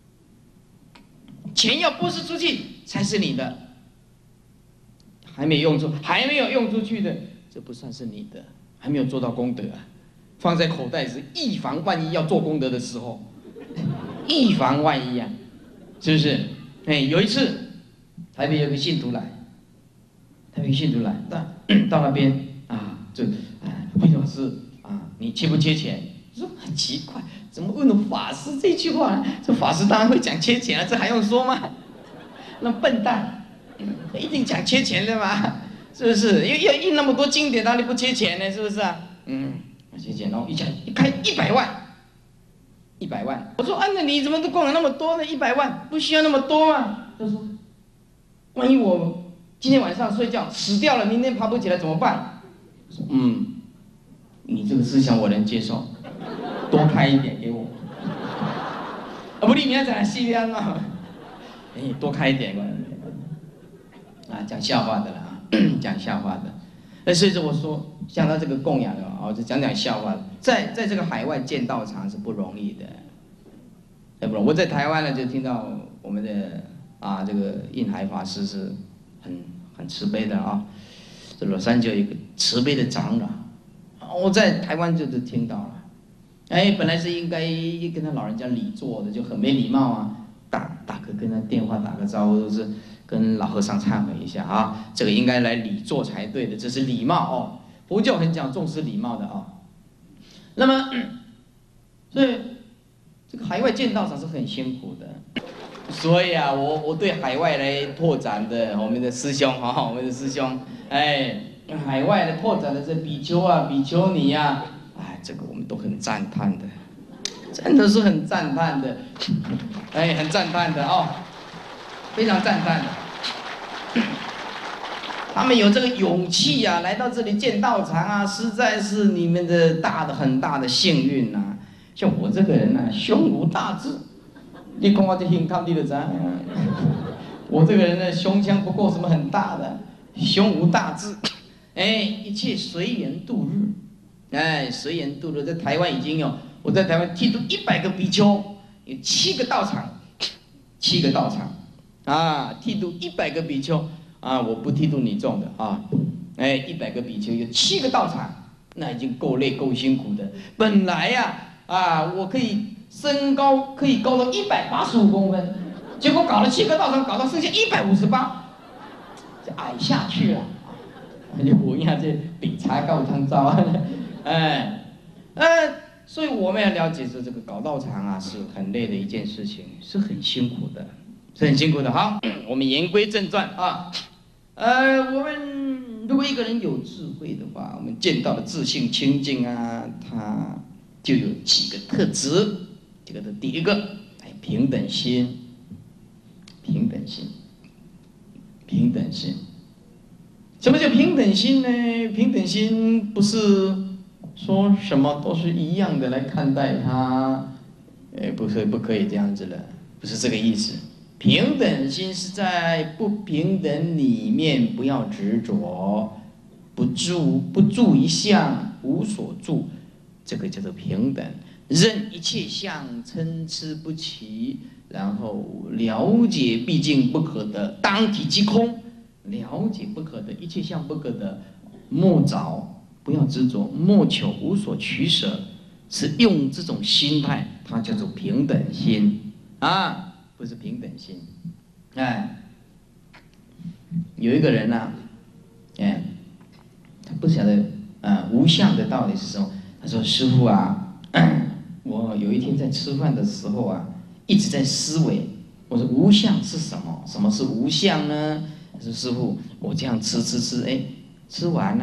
S2: 钱要拨施出去才是你的。还没用出，还没有用出去的，这不算是你的，还没有做到功德啊。放在口袋是以防万一要做功德的时候，以防万一啊，是不是？哎，有一次，台北有个信徒来，台北信徒来，到到那边啊，就啊，慧老师啊，你缺不缺钱？我说很奇怪，怎么问了法师这句话？这法师当然会讲缺钱啊，这还用说吗？那笨蛋。一定讲缺钱的嘛，是不是？因为要印那么多经典，哪里不缺钱呢？是不是啊？嗯，缺钱，然后一讲一开一百万，一百万。我说，啊，那你怎么都供了那么多呢？一百万不需要那么多嘛？他说，万一我今天晚上睡觉死掉了，明天爬不起来怎么办？我说，嗯，你这个思想我能接受，多开一点给我。啊，不，你明天再来西边啊，哎，多开一点吧。啊，讲笑话的啦，讲笑话的。那所以说我说，像他这个供养的啊，就讲讲笑话的，在在这个海外建道场是不容易的，对不？我在台湾呢，就听到我们的啊这个印海法师是很很慈悲的啊，这洛杉矶有一个慈悲的长老，我在台湾就是听到了，哎，本来是应该跟他老人家礼座的，就很没礼貌啊，打打个跟他电话打个招呼都是。跟老和尚忏悔一下啊，这个应该来礼座才对的，这是礼貌哦。佛教很讲重视礼貌的啊。那么，所以这个海外建道场是很辛苦的。所以啊，我我对海外来拓展的我们的师兄哈，我们的师兄，哎，海外的拓展的这比丘啊、比丘尼啊，哎，这个我们都很赞叹的，真的是很赞叹的，哎，很赞叹的哦。非常赞叹的，他们有这个勇气啊，来到这里建道场啊，实在是你们的大的很大的幸运呐、啊。像我这个人呐、啊，胸无大志，你看我这胸膛，你就知道，我这个人呢，胸腔不够什么很大的，胸无大志，哎，一切随缘度日，哎，随缘度日，在台湾已经有，我在台湾剃度一百个比丘，有七个道场，七个道场。啊，剃度一百个比丘啊，我不剃度你众的啊，哎，一百个比丘有七个道场，那已经够累够辛苦的。本来呀、啊，啊，我可以身高可以高到一百八十五公分，结果搞了七个道场，搞到剩下一百五十八，就矮下去了。就我一下这比茶高汤糟啊，哎，呃，所以我们要了解说，这个搞道场啊是很累的一件事情，是很辛苦的。是很辛苦的。好，我们言归正传啊。呃，我们如果一个人有智慧的话，我们见到的自信清净啊，他就有几个特质。这个的第一个，哎，平等心。平等心，平等心。什么叫平等心呢？平等心不是说什么都是一样的来看待它，哎，不是，不可以这样子的，不是这个意思。平等心是在不平等里面不要执着，不住不住一相，无所住，这个叫做平等。任一切相参差不齐，然后了解毕竟不可得，当体即空，了解不可得，一切相不可得，莫找，不要执着，莫求，无所取舍，是用这种心态，它叫做平等心啊。不是平等心，哎，有一个人呢、啊，哎，他不晓得啊、呃、无相的道理是什么。他说：“师父啊，我有一天在吃饭的时候啊，一直在思维。我说无相是什么？什么是无相呢？”他说：“师父，我这样吃吃吃，哎，吃完了、啊，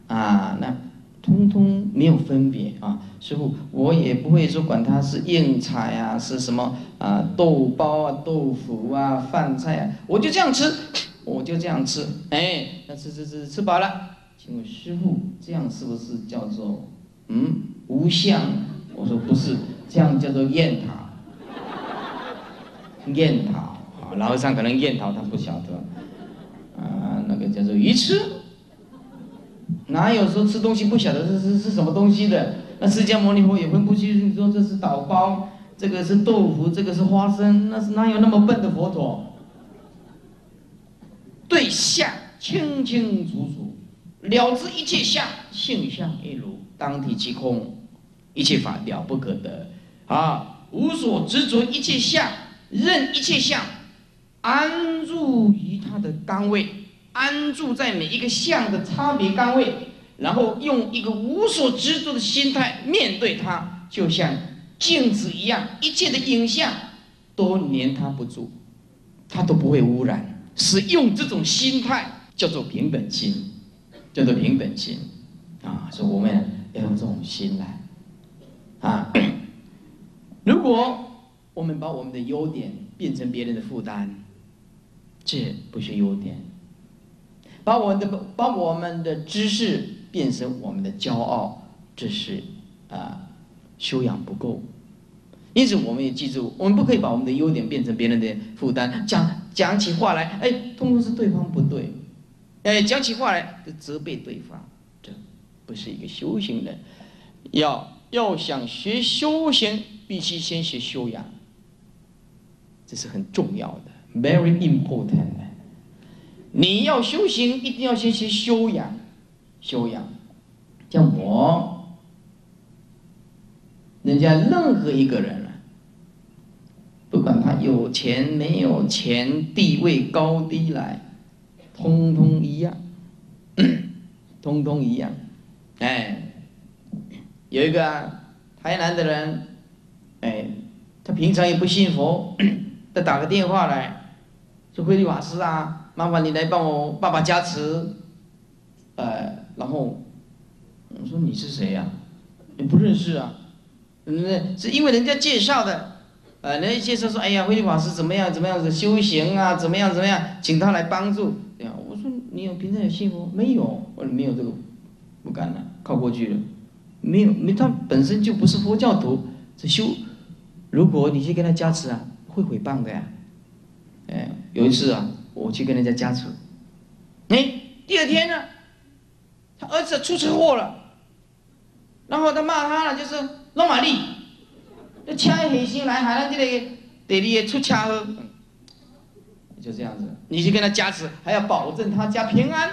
S2: 啊，那通通没有分别啊。师父，我也不会说管它是硬菜啊，是什么啊，豆包啊、豆腐啊、饭菜啊，我就这样吃，我就这样吃。哎，那吃吃吃吃饱了，请问师父，这样是不是叫做嗯无相？我说不是，这样叫做厌讨。厌讨啊，老和尚可能厌讨他不晓得，啊，那个叫做愚痴。哪有时候吃东西不晓得这是是什么东西的？那释迦牟尼佛也分不清，你说这是倒包，这个是豆腐，这个是花生，那是哪有那么笨的佛陀？对相清清楚楚，了知一切相，性相一如，当体即空，一切法了不可得啊！无所执着一切相。任一切相安住于它的岗位，安住在每一个相的差别岗位，然后用一个无所执着的心态面对它，就像镜子一样，一切的影像都黏它不住，它都不会污染。使用这种心态叫做平等心，叫做平等心啊！所以我们要用这种心来啊。如果我们把我们的优点变成别人的负担，这不是优点；把我们的把我们的知识变成我们的骄傲，这是啊修养不够。因此，我们也记住，我们不可以把我们的优点变成别人的负担。讲讲起话来，哎，通通是对方不对，哎，讲起话来就责备对方，这不是一个修行人。要要想学修行，必须先学修养。这是很重要的 ，very important。你要修行，一定要先学修养，修养。像我，人家任何一个人啊，不管他有钱没有钱，地位高低来，通通一样，通通一样。哎，有一个、啊、台南的人，哎，他平常也不信佛。他打个电话来，说慧律法师啊，麻烦你来帮我爸爸加持。呃，然后我说你是谁呀、啊？你不认识啊？嗯，是因为人家介绍的。呃，人家介绍说，哎呀，慧律法师怎么样怎么样子修行啊，怎么样怎么样，请他来帮助。这样，我说你有平常有信佛没有？我说没有这个，不敢了，靠过去了。没有，没他本身就不是佛教徒，这修。如果你去跟他加持啊。会诽谤的呀，哎，有一次啊，我去跟人家加持，哎，第二天呢，他儿子出车祸了，然后他骂他了，就是弄马力，那车黑心来，害咱这个第二个出车祸，就这样子，你去跟他加持，还要保证他家平安，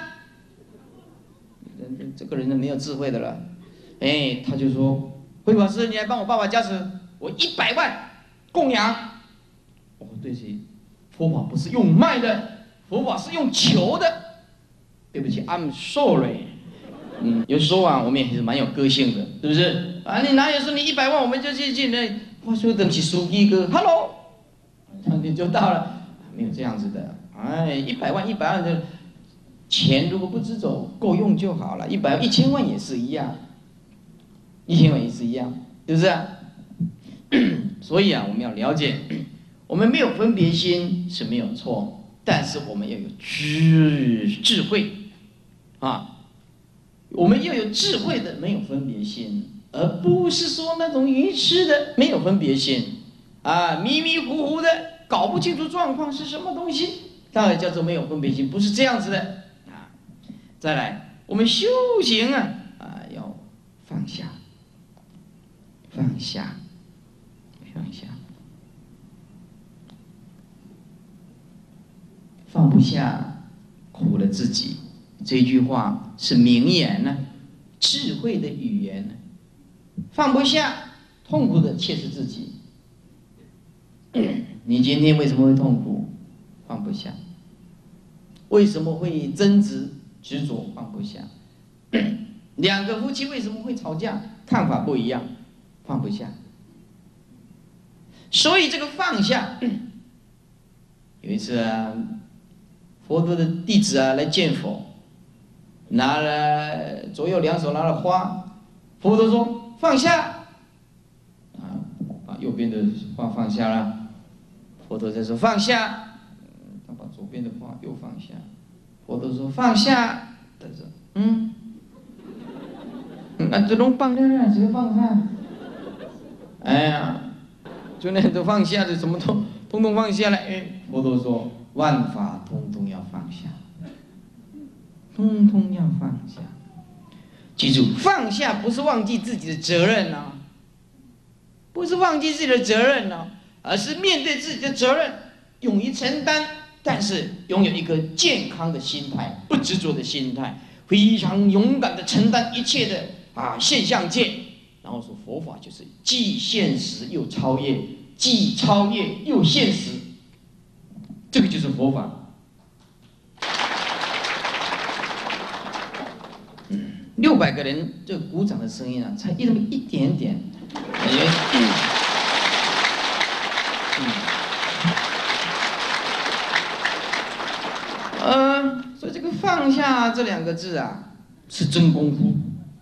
S2: 这个人呢没有智慧的了，哎，他就说，慧法师，你来帮我爸爸加持，我一百万供养。哦，对不起，佛法不是用卖的，佛法是用求的。对不起 ，I'm sorry。嗯，有时候啊，我们也是蛮有个性的，是不是？啊，你哪有说你一百万我们就去去那？我说等起书记哥 ，Hello， 你就到了，没有这样子的。哎，一百万一百万的钱如果不直走，够用就好了。一百一千万也是一样，一千万也是一样，是不是、啊？所以啊，我们要了解。我们没有分别心是没有错，但是我们要有智智慧，啊，我们要有智慧的没有分别心，而不是说那种愚痴的没有分别心，啊，迷迷糊糊的搞不清楚状况是什么东西，当然叫做没有分别心，不是这样子的啊。再来，我们修行啊啊要放下，放下，放下。放不下，苦了自己。这句话是名言呢、啊，智慧的语言呢、啊。放不下，痛苦的却是自己。你今天为什么会痛苦？放不下。为什么会争执、执着？放不下。两个夫妻为什么会吵架？看法不一样，放不下。所以这个放下，有一次啊。佛陀的弟子啊来见佛， 拿了左右两手拿了花，佛陀说放下，啊，把右边的花放下了，佛陀再说放下，他把左边的花又放下，佛陀说放下，他说嗯，那这拢放下了，谁放下？哎呀，就那都放下的，什么都通通放下了。哎，佛陀说万法通通要放下。通通要放下，记住，放下不是忘记自己的责任哦，不是忘记自己的责任哦，而是面对自己的责任，勇于承担，但是拥有一个健康的心态，不执着的心态，非常勇敢的承担一切的啊现象界。然后说佛法就是既现实又超越，既超越又现实，这个就是佛法。六百个人这个鼓掌的声音啊，才那么一点点。嗯嗯呃，所以这个放下这两个字啊，是真功夫。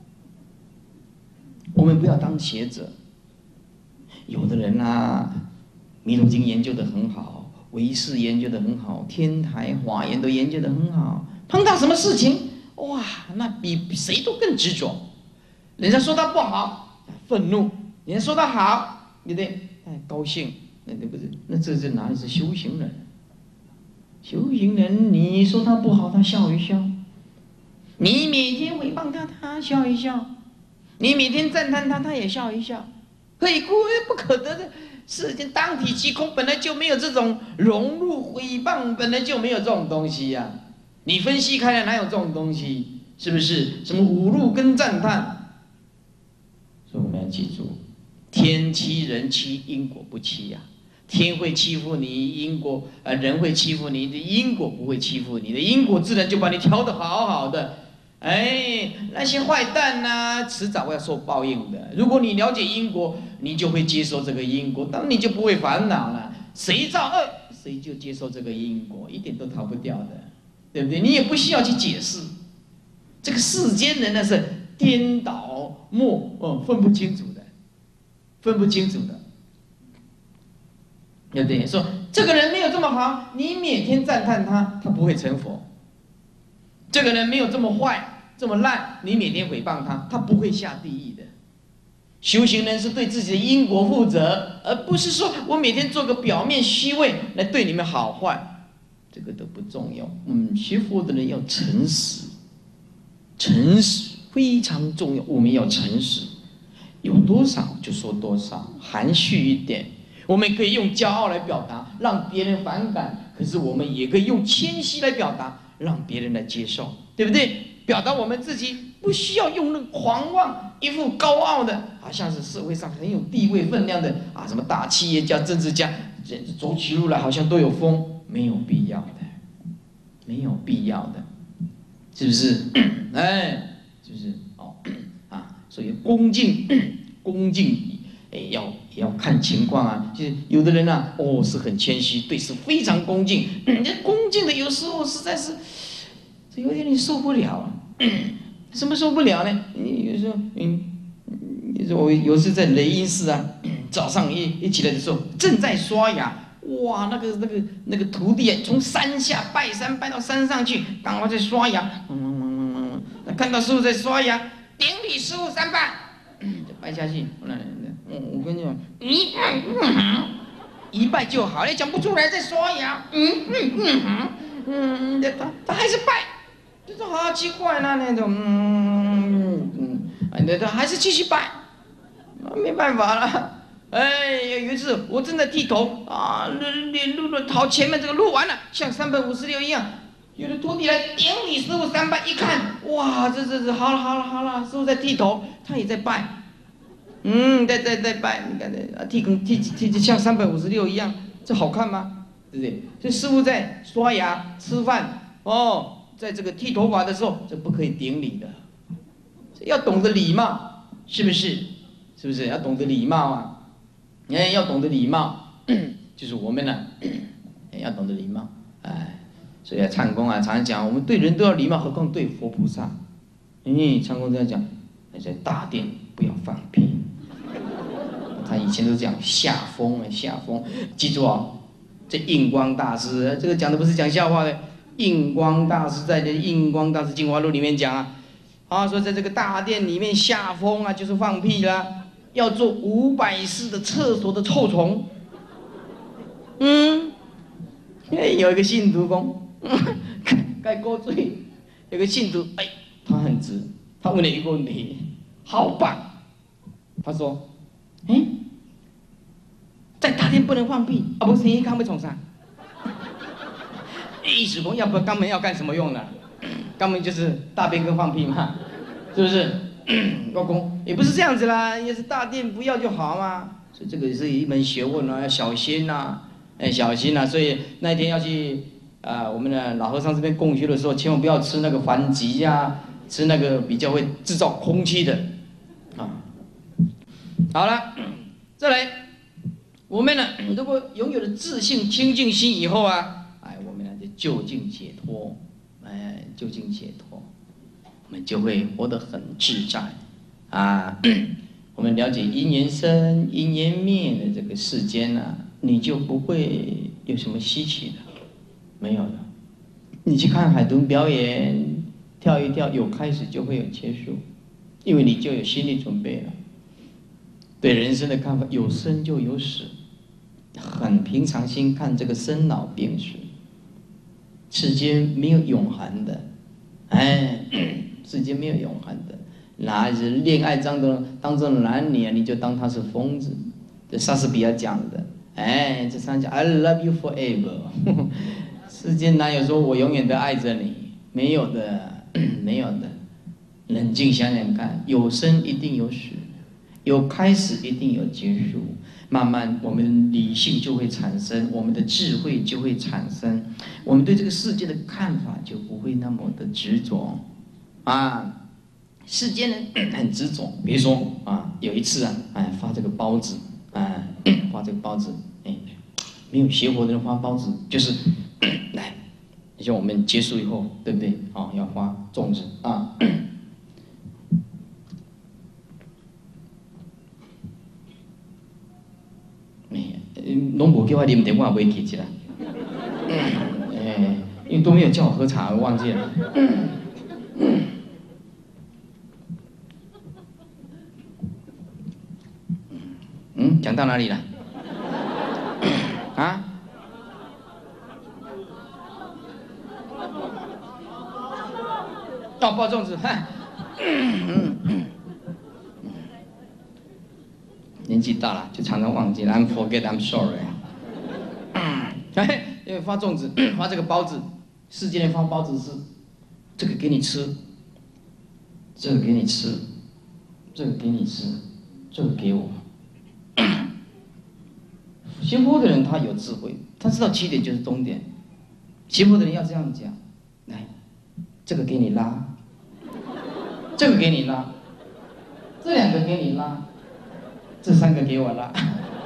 S2: 我们不要当学者。有的人啊，《弥陀经》研究得很好，唯识研究得很好，天台华严都研究得很好，碰到什么事情？哇，那比谁都更执着。人家说他不好，愤怒；人家说他好，对不对？哎，高兴。那那不是，那这是哪里是修行人？修行人，你说他不好，他笑一笑；你每天诽谤他，他笑一笑；你每天赞叹他，他也笑一笑。可以不可得的世间，当体即空，本来就没有这种融入诽谤，本来就没有这种东西呀、啊。你分析开来哪有这种东西？是不是？什么侮辱跟赞叹？所以我们要记住，天欺人欺，因果不欺呀、啊。天会欺负你，因果呃人会欺负你，的因果不会欺负你的，因果自然就把你调得好好的。哎，那些坏蛋呐、啊，迟早要受报应的。如果你了解因果，你就会接受这个因果，当然你就不会烦恼了。谁造恶，谁就接受这个因果，一点都逃不掉的。对不对？你也不需要去解释，这个世间人呢是颠倒莫哦分不清楚的，分不清楚的，对不对？说这个人没有这么好，你每天赞叹他，他不会成佛；这个人没有这么坏、这么烂，你每天诽谤他，他不会下地狱的。修行人是对自己的因果负责，而不是说我每天做个表面虚伪来对你们好坏。这个都不重要。嗯，学佛的人要诚实，诚实非常重要。我们要诚实，有多少就说多少，含蓄一点。我们可以用骄傲来表达，让别人反感；可是我们也可以用谦虚来表达，让别人来接受，对不对？表达我们自己，不需要用那个狂妄、一副高傲的，好像是社会上很有地位分量的啊，什么大企业家、政治家，走起路来好像都有风。没有必要的，没有必要的，是不是？哎，是不是？哦，啊，所以恭敬，恭敬，哎，要也要看情况啊。就是有的人啊，哦，是很谦虚，对事非常恭敬。人家恭敬的有时候实在是，有点你受不了啊。什么受不了呢？你有时候，嗯，我有时在雷音寺啊，早上一一起来的时候，正在刷牙。哇，那个那个那个徒弟啊，从山下拜山拜到山上去，刚好在刷牙，嗯嗯嗯嗯嗯，看到师傅在刷牙，顶礼师傅三拜，就拜下去。嗯，我跟你讲，一拜，嗯，一拜就好，你讲不出来在刷牙，嗯嗯嗯嗯，他他还是拜，就是好奇怪啦那种，嗯嗯，哎，他还是继续拜，没办法了。哎，有一次我正在剃头啊，录录录头前面这个录完了，像三百五十六一样，有的徒弟来顶礼师傅三拜，一看，哇，这这这好了好了好了，师傅在剃头，他也在拜，嗯，在在在拜，你看这啊剃跟剃剃剃像三百五十六一样，这好看吗？对不对？这师傅在刷牙吃饭哦，在这个剃头发的时候，这不可以顶礼的，要懂得礼貌，是不是？是不是要懂得礼貌啊？哎，要懂得礼貌，就是我们呢、啊，要懂得礼貌。哎， 所以啊，唱功啊，常常讲我们对人都要礼貌，何况对佛菩萨？嗯，唱功这样讲，在大殿不要放屁。他以前都讲下风啊，下风，记住哦，这印光大师，这个讲的不是讲笑话的。印光大师在这《印光大师进化录》里面讲啊，啊说在这个大殿里面下风啊，就是放屁啦，要做五百世的厕所的臭虫。嗯，有一个信徒讲，该过罪，有个信徒，哎，他很直，他问了一个问题，好棒，他说，哎，在大殿不能放屁啊，不是你看不从啥？意思说，要不肛门要干什么用呢？肛门就是大便跟放屁嘛，是不是？老公也不是这样子啦，也是大便不要就好嘛。所以这个是一门学问啊，要小心呐、啊，哎，小心呐、啊。所以那一天要去啊、呃，我们的老和尚这边共修的时候，千万不要吃那个番吉呀，吃那个比较会制造空气的啊。好了，再来，我们呢，如果拥有了自信、清净心以后啊。就近解脱，哎，就近解脱，我们就会活得很自在啊！我们了解因缘生、因缘灭的这个世间啊，你就不会有什么稀奇的，没有的。你去看海豚表演，跳一跳，有开始就会有结束，因为你就有心理准备了。对人生的看法，有生就有死，很平常心看这个生老病死。世间没有永恒的，哎，世间没有永恒的。哪是恋爱当中当中的男女啊，你就当他是疯子。这莎士比亚讲的，哎，这上讲 I love you forever 。世间哪有说我永远的爱着你？没有的，没有的。冷静想想看，有生一定有死，有开始一定有结束。慢慢，我们理性就会产生，我们的智慧就会产生，我们对这个世界的看法就不会那么的执着，啊，世间人很执着。比如说啊，有一次啊，哎，发这个包子，哎，发这个包子，哎，没有邪佛的人发包子，就是来，像我们结束以后，对不对？啊，要发粽子啊。拢无叫我啉茶，我也袂记起来。哎，因为都没有叫我喝茶，我忘记了。嗯，讲到哪里了？啊？哦，包粽子，哈。年纪大了，就常常忘记了。I'm forget, I'm sorry。哎，因为发粽子，发这个包子，世界的发包子是这个给你吃，这个给你吃，这个给你吃，这个给我。学佛的人他有智慧，他知道起点就是终点。学佛的人要这样讲，来，这个给你拉，这个给你拉，这两个给你拉。这三个给我拉，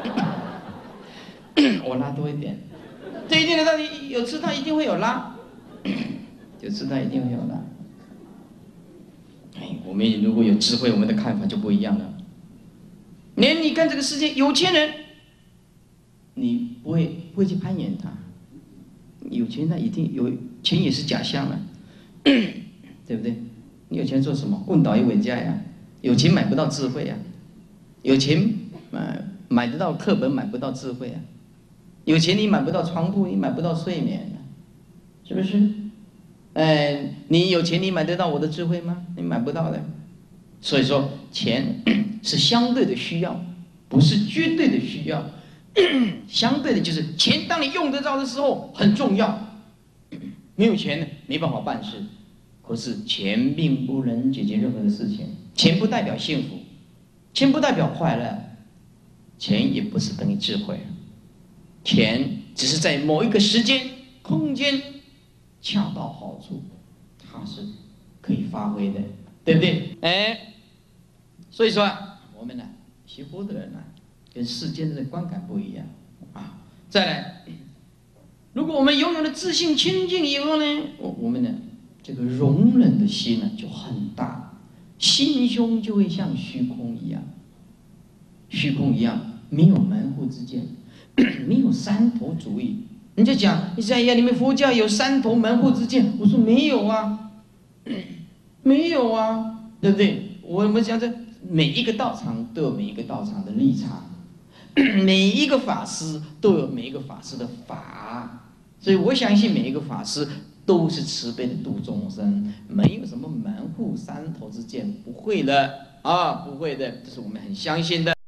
S2: 我拉多一点。这一定的道理，有吃它一定会有拉，有吃它一定会有拉。哎，我们如果有智慧，我们的看法就不一样了。连你看这个世界，有钱人，你不会不会去攀岩他，有钱他一定有钱也是假象啊，对不对？你有钱做什么？问倒一尾家呀，有钱买不到智慧啊。有钱买买得到课本，买不到智慧啊！有钱你买不到床铺，你买不到睡眠啊，是不是？哎，你有钱你买得到我的智慧吗？你买不到的。所以说，钱是相对的需要，不是绝对的需要。相对的就是钱，当你用得着的时候很重要。没有钱没办法办事，可是钱并不能解决任何的事情。钱不代表幸福。钱不代表快乐，钱也不是等于智慧，钱只是在某一个时间、空间恰到好处，它是可以发挥的，对不对？哎，所以说我们呢，学佛的人呢，跟世间的观感不一样啊。再来， 如果我们拥有了自信清净以后呢，我我们呢这个容忍的心呢就很大，心胸就会像虚空一样，虚空一样没有门户之见，没有山头主义。人家讲，哎呀，你们佛教有山头门户之见，我说没有啊，没有啊，对不对？我们讲这每一个道场都有每一个道场的立场，每一个法师都有每一个法师的法，所以我相信每一个法师都是慈悲的度众生，没有什么门户山头之见，不会的啊，不会的，这是我们很相信的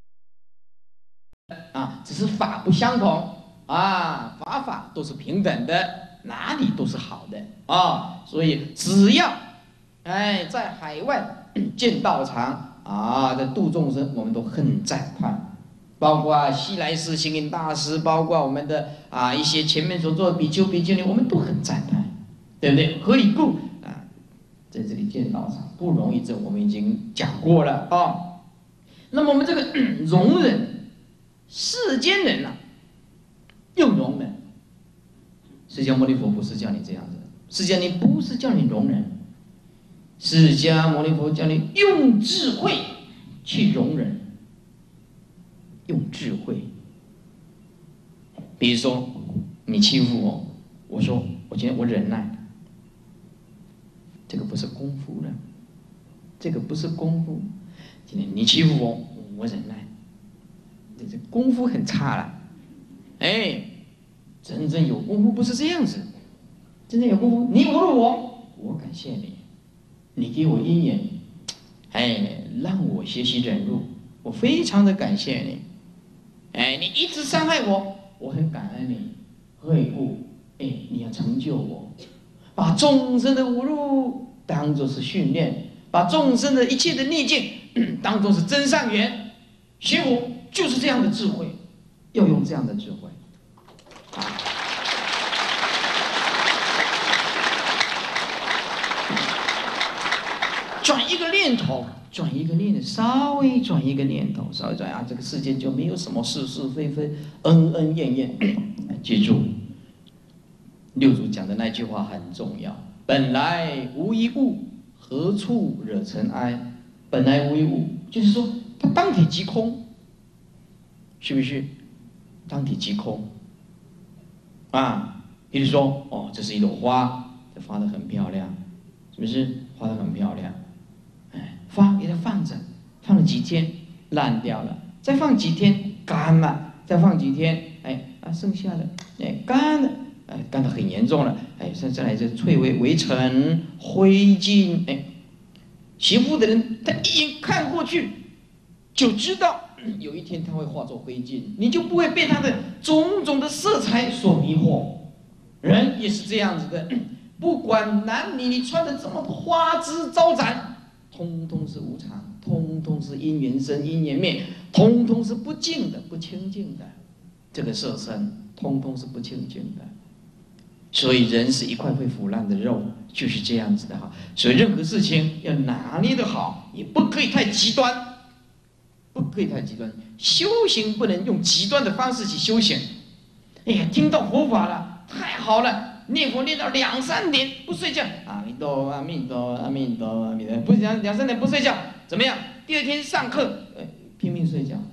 S2: 啊，只是法不相同啊，法法都是平等的，哪里都是好的啊，所以只要哎在海外建道场啊的度众生，我们都很赞叹。包括西来寺星云大师，包括我们的啊一些前面所做的比丘比丘尼，我们都很赞叹，对不对？何以故啊？在这里建道场不容易，这我们已经讲过了啊、哦。那么我们这个容忍，世间人啊，用容忍。释迦牟尼佛不是叫你这样子，释迦牟尼不是叫你容忍，释迦牟尼佛叫你用智慧去容忍。用智慧，比如说你欺负我，我说我今天我忍耐，这个不是功夫了，这个不是功夫。今天你欺负我，我忍耐，这这功夫很差了。哎，真正有功夫不是这样子，真正有功夫，你侮辱我，我感谢你，你给我因缘，哎，让我学习忍辱，我非常的感谢你。哎，你一直伤害我，我很感恩你。何以故？哎，你要成就我，把众生的侮辱当作是训练，把众生的一切的逆境当作是真善缘。学佛就是这样的智慧，要用这样的智慧。啊，转一个念头。转一个念头，稍微转一个念头，稍微转啊，这个世界就没有什么是是非非、恩恩怨怨。记住，六祖讲的那句话很重要：本来无一物，何处惹尘埃？本来无一物，就是说它当体即空，是不是？当体即空啊。比如说，哦，这是一朵花，这花得很漂亮，是不是？花得很漂亮。花给它放着，放了几天烂掉了，再放几天干了，再放几天，哎啊，剩下的哎干了，哎干得很严重了，哎再再来就翠微微尘灰烬，哎，学佛的人他一眼看过去就知道有一天他会化作灰烬，你就不会被他的种种的色彩所迷惑。人也是这样子的，不管男女，你穿的怎么花枝招展。通通是无常，通通是因缘生因缘灭，通通是不净的、不清净的。这个色身，通通是不清净的。所以人是一块会腐烂的肉，就是这样子的哈。所以任何事情要拿捏得好，也不可以太极端，不可以太极端。修行不能用极端的方式去修行。哎呀，听到佛法了，太好了。念佛念到两三点不睡觉，阿弥陀阿弥陀阿弥陀阿弥陀，不讲两三点不睡觉，怎么样？第二天上课，呃，拼命睡觉；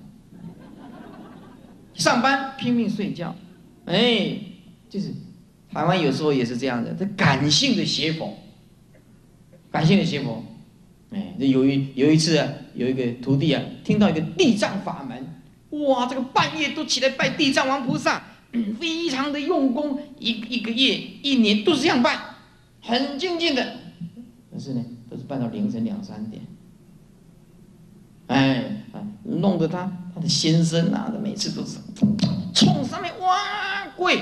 S2: 上班拼命睡觉，哎，就是台湾有时候也是这样的，这感性的邪佛，感性的邪佛，哎，这有一有一次啊，有一个徒弟啊，听到一个地藏法门，哇，这个半夜都起来拜地藏王菩萨。非常的用功，一一个月、一年都是这样办，很精进的。可是呢，都是办到凌晨两三点，哎啊，弄得他他的先生啊，他每次都是冲上面哇跪，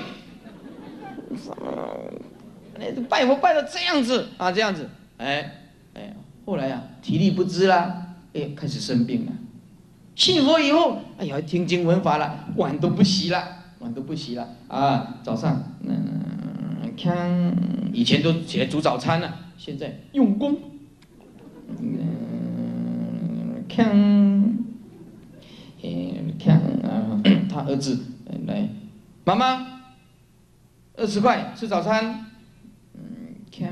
S2: 那拜佛拜到这样子啊，这样子，哎哎，后来啊，体力不支啦，哎，开始生病了。信佛以后，哎呀，听经闻法了，碗都不洗了。碗都不洗了啊！早上嗯，看以前都起来煮早餐了，现在用功。嗯，看，嗯，看啊，他儿子来，妈妈， 二十块吃早餐，嗯，锵，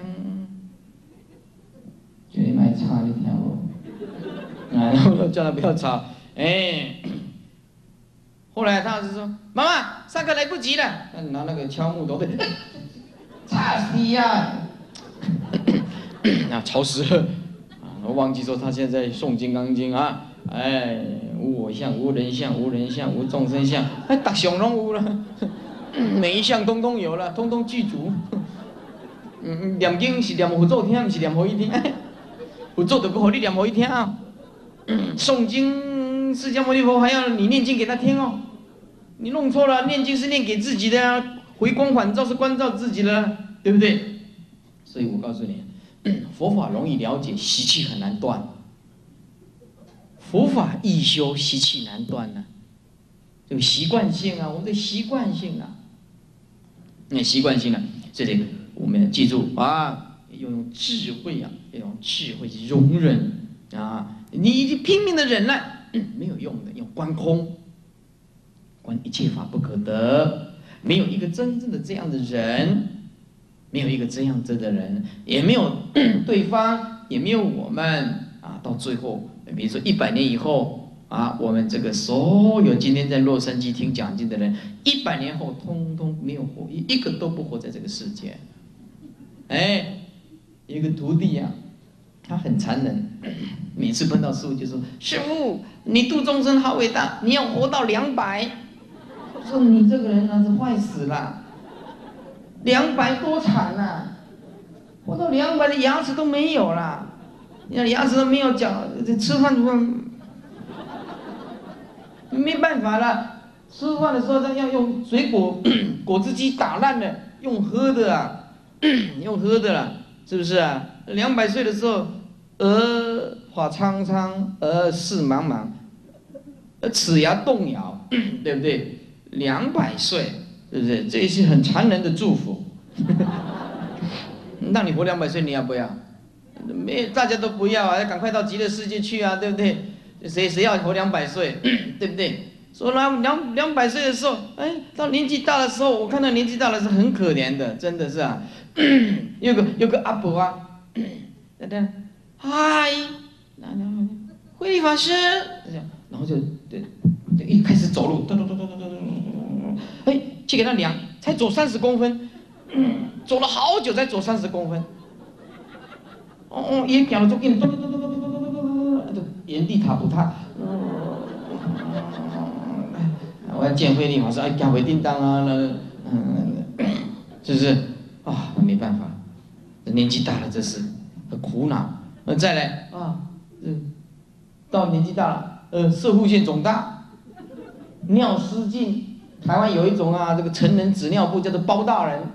S2: 就你买茶你听不？啊，然后叫他不要吵，哎。后来他儿子说：“妈妈，上课来不及了。”拿那个敲木头的，吵死呀！啊，吵死了！啊，我忘记说他现在诵《金刚经》啊，哎，无我相、无人相、无人相、无众生相，哎，大象拢有了，每一项通通有了，通通具足。嗯，念经是念佛祖听，不是念给伊听。佛祖就不给你念给伊听啊。诵经，释迦牟尼佛还要你念经给他听哦。你弄错了，念经是念给自己的啊，回光返照是关照自己的，对不对？所以我告诉你，佛法容易了解，习气很难断。佛法易修，习气难断呢、啊。这个习惯性啊，我们的习惯性啊，那习惯性啊，这里我们要记住啊，要用智慧啊，要用智慧去容忍啊。你拼命的忍耐，没有用的，要观空。观一切法不可得，没有一个真正的这样的人，没有一个这样子的人，也没有对方，也没有我们啊。到最后，比如说一百年以后啊，我们这个所有今天在洛杉矶听讲经的人，一百年后通通没有活，一个都不活在这个世界。哎，一个徒弟呀、啊。他很残忍，每次碰到师父就说：“师父，你度众生好伟大，你要活到两百。”我说：“你这个人啊，是坏死了，两百多惨啊！活到两百的牙齿都没有了，你看牙齿都没有讲，吃饭怎么没办法了？吃饭的时候他要用水果果汁机打烂了，用喝的啊，用喝的了，是不是啊？两百岁的时候。”额发苍苍，额视茫茫，齿牙动摇，对不对？两百岁，对不对？这是很残忍的祝福。让你活两百岁，你要不要？没，大家都不要啊！要赶快到极乐世界去啊，对不对？谁谁要活两百岁，对不对？说两两两百岁的时候，哎，到年纪大的时候，我看到年纪大的是很可怜的，真的是啊。有个有个阿伯啊，等等。嗨，慧律法师，然后就对，一开始走路，咚咚咚咚咚咚咚，哎，去给他量，才走三十公分，走了好久才走三十公分。哦哦，也讲了足紧，咚咚咚咚咚咚咚咚咚，原地踏步踏。我要见慧律法师，哎，讲回叮当啊，那嗯，是不是？啊，没办法，年纪大了，这是很苦恼。呃，再来啊，嗯，到年纪大了，呃，射护腺肿大，尿失禁。台湾有一种啊，这个成人纸尿布叫做包大人，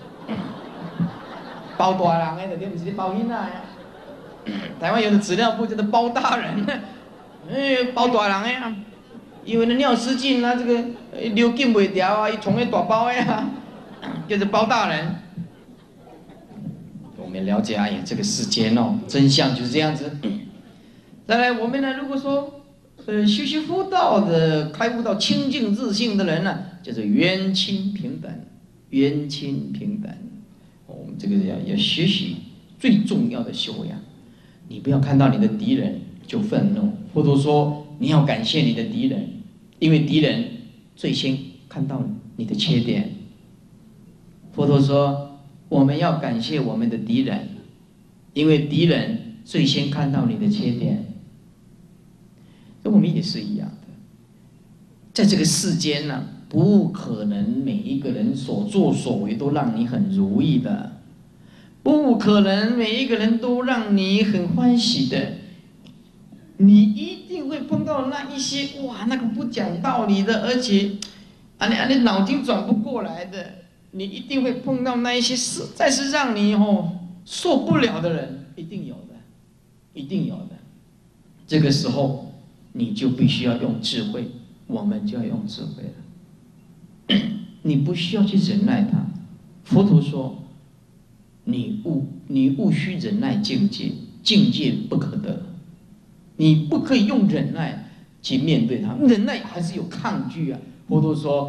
S2: 包大人的，你不是包囡仔呀？台湾有的纸尿布叫做包大人，哎，包大人呀，因为那尿失禁啊，这个流进袂掉啊，伊从那大包呀，叫做包大人。我们了解，哎呀，这个世间哦，真相就是这样子。再来，我们呢，如果说，呃，修习佛道的，开悟到清净自性的人呢，叫做冤亲平等，冤亲平等。我们这个要要学习最重要的修养。你不要看到你的敌人就愤怒，佛陀说你要感谢你的敌人，因为敌人最先看到你的缺点。佛陀说。我们要感谢我们的敌人，因为敌人最先看到你的缺点。我们也是一样的，在这个世间呢、啊，不可能每一个人所作所为都让你很如意的，不可能每一个人都让你很欢喜的。你一定会碰到那一些哇，那个不讲道理的，而且啊你啊你脑筋转不过来的。你一定会碰到那一些实在是让你哦受不了的人，一定有的，一定有的。这个时候你就必须要用智慧，我们就要用智慧了。你不需要去忍耐他。佛陀说，你勿你勿须忍耐境界，境界不可得。你不可以用忍耐去面对他，忍耐还是有抗拒啊。佛陀说。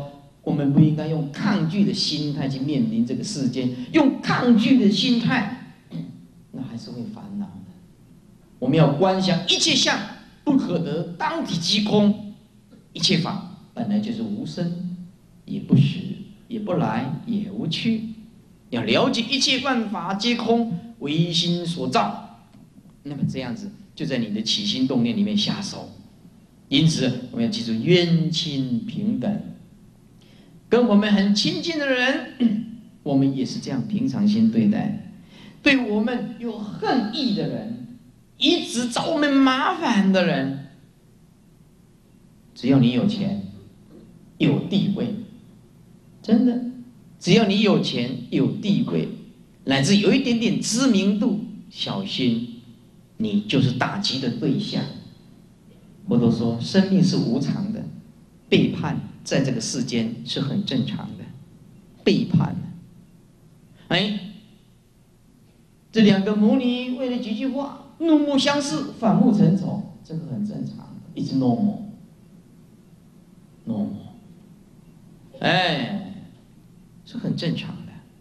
S2: 我们不应该用抗拒的心态去面临这个世间，用抗拒的心态，那还是会烦恼的。我们要观想一切相不可得，当体即空。一切法本来就是无生，也不实，也不来，也无去。要了解一切万法皆空，唯心所造。那么这样子就在你的起心动念里面下手。因此，我们要记住冤亲平等。跟我们很亲近的人，我们也是这样平常心对待；对我们有恨意的人，一直找我们麻烦的人，只要你有钱、有地位，真的，只要你有钱、有地位，乃至有一点点知名度，小心，你就是打击的对象。我都说，生命是无常的，背叛在这个世间是很正常的。背叛，哎，这两个母女为了几句话，怒目相视，反目成仇，这个很正常，一直 normal，normal， 哎，是很正常的。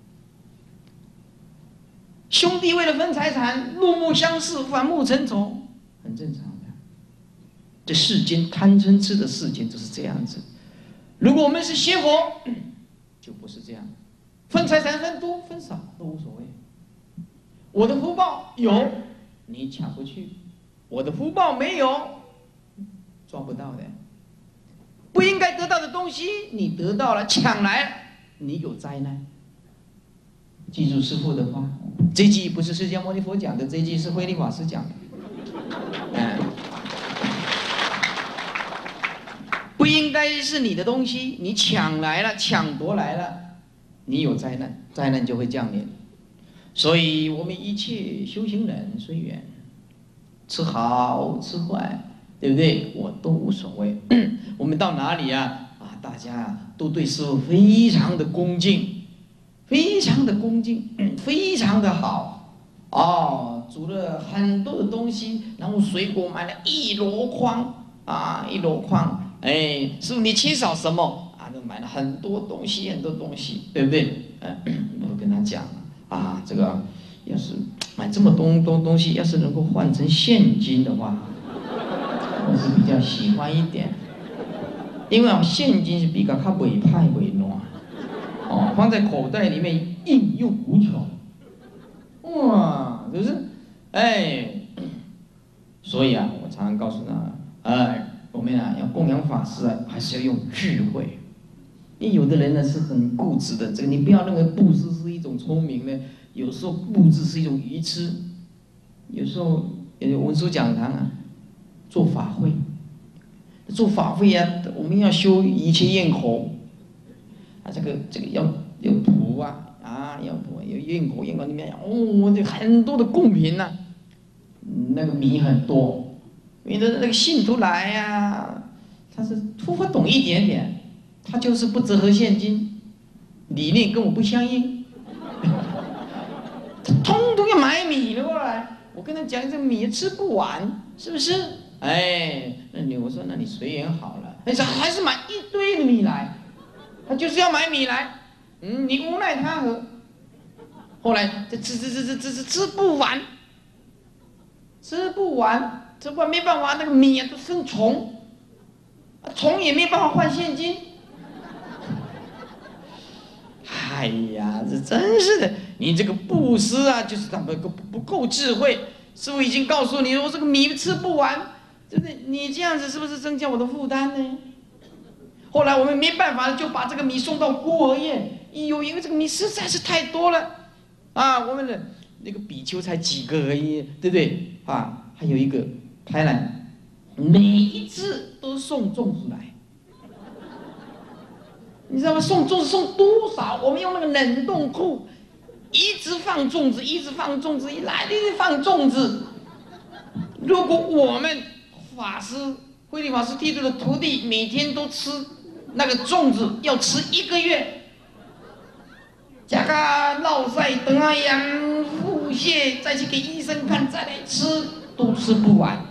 S2: 兄弟为了分财产，怒目相视，反目成仇，很正常的。这世间贪嗔痴的世间就是这样子。如果我们是邪佛，就不是这样，分财产分多分少都无所谓。我的福报有，你抢不去；我的福报没有，抓不到的。不应该得到的东西，你得到了，抢来了，你有灾难。记住师父的话，这句不是释迦牟尼佛讲的，这句是慧理法师讲的。嗯，不应该是你的东西，你抢来了，抢夺来了，你有灾难，灾难就会降临。所以我们一切修行人随缘，吃好吃坏，对不对？我都无所谓。我们到哪里啊？啊，大家都对师父非常的恭敬，非常的恭敬，非常的好。哦，煮了很多的东西，然后水果买了一箩筐啊，一箩筐。哎，师父你缺少什么啊？就买了很多东西，很多东西，对不对？嗯，我跟他讲啊，这个要是买这么多东东西，要是能够换成现金的话，我是比较喜欢一点，因为现金是比较较委派委暖，哦，放在口袋里面应用无穷，哇，是不是？哎，所以啊，我常常告诉他，哎。我们啊，要供养法师啊，还是要用智慧。因为有的人呢是很固执的，这个你不要认为布施是一种聪明呢，有时候布施是一种愚痴。有时候有文殊讲堂啊，做法会，做法会啊，我们要修一切焰口啊，这个这个要要卜啊啊，要卜，有焰口焰口里面哦，这很多的贡品呐、啊，那个米很多。因为那个信徒来呀、啊，他是突发懂一点点，他就是不折合现金，理念跟我不相应，他通通要买米了过来。我跟他讲，这米吃不完，是不是？哎，那你我说，那你随缘好了。但是还是买一堆的米来，他就是要买米来，嗯，你无奈他何？后来这吃吃吃吃吃吃吃不完，吃不完。这不没办法，那个米啊都生虫，虫也没办法换现金。哎呀，这真是的！你这个布施啊，就是他们不不够智慧。师父已经告诉你，我这个米吃不完，对不对？你这样子是不是增加我的负担呢？后来我们没办法，就把这个米送到孤儿院。有因为这个米实在是太多了，啊，我们的那个比丘才几个而已，对不对？啊，还有一个。台南每一次都送粽子来，你知道吗？送粽子送多少？我们用那个冷冻库，一直放粽子，一直放粽子，一来就放粽子。如果我们法师慧理法师剃度的徒弟每天都吃那个粽子，要吃一个月，加个落晒、等啊痒、腹泻，再去给医生看，再来吃，都吃不完。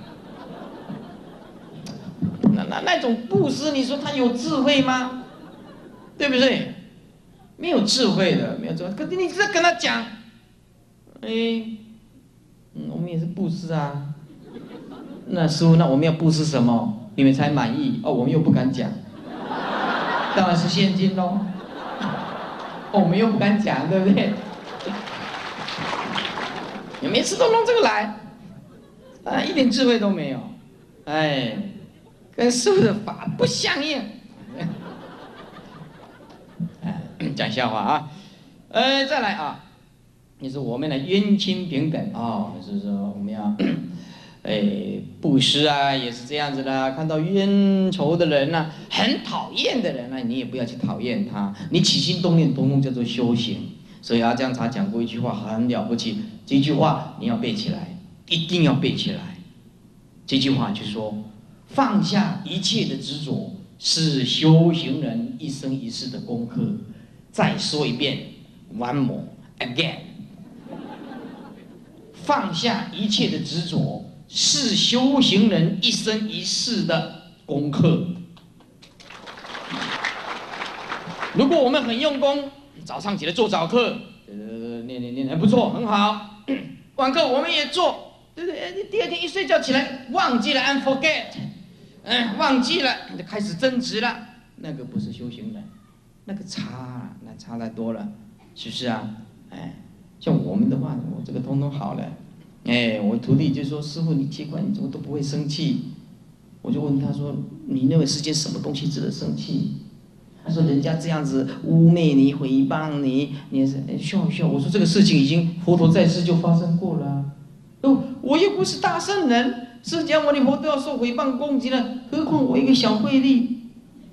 S2: 那那那种布施，你说他有智慧吗？对对不对？没有智慧的，没有智慧。可是你再跟他讲，哎，嗯，我们也是布施啊。那师父，那我们要布施什么？你们才满意？哦，我们又不敢讲，当然是现金喽。哦，我们又不敢讲，对不对？你每次都弄这个来，啊，一点智慧都没有，哎，跟师父的法不相应。哎，讲笑话啊，呃，再来啊，你说我们的冤亲平等啊，就是说我们要，哎，布施啊，也是这样子的。看到冤仇的人呐、啊，很讨厌的人呢、啊，你也不要去讨厌他，你起心动念，统统叫做修行。所以阿姜查讲过一句话，很了不起。这句话你要背起来，一定要背起来。这句话就说：放下一切的执着，是修行人一生一世的功课。再说一遍 ，one more again。放下一切的执着，是修行人一生一世的功课。如果我们很用功，早上起来做早课，呃，念念念还不错，很好。晚课我们也做，对不对？第二天一睡觉起来，忘记了 ，and forget， 嗯，忘记了，你就开始增值了。那个不是修行人，那个差了，那差太多了，是不是啊？哎，像我们的话，我这个通通好了。哎，我徒弟就说：“师父，你奇怪，你怎么都不会生气？”我就问他说：“你认为世间什么东西值得生气？”他说：“人家这样子污蔑你、诽谤你，你是笑一笑。”我说：“这个事情已经佛陀在世就发生过了、啊。哦，我又不是大圣人，释迦牟尼佛都要受诽谤攻击了，何况我一个小慧力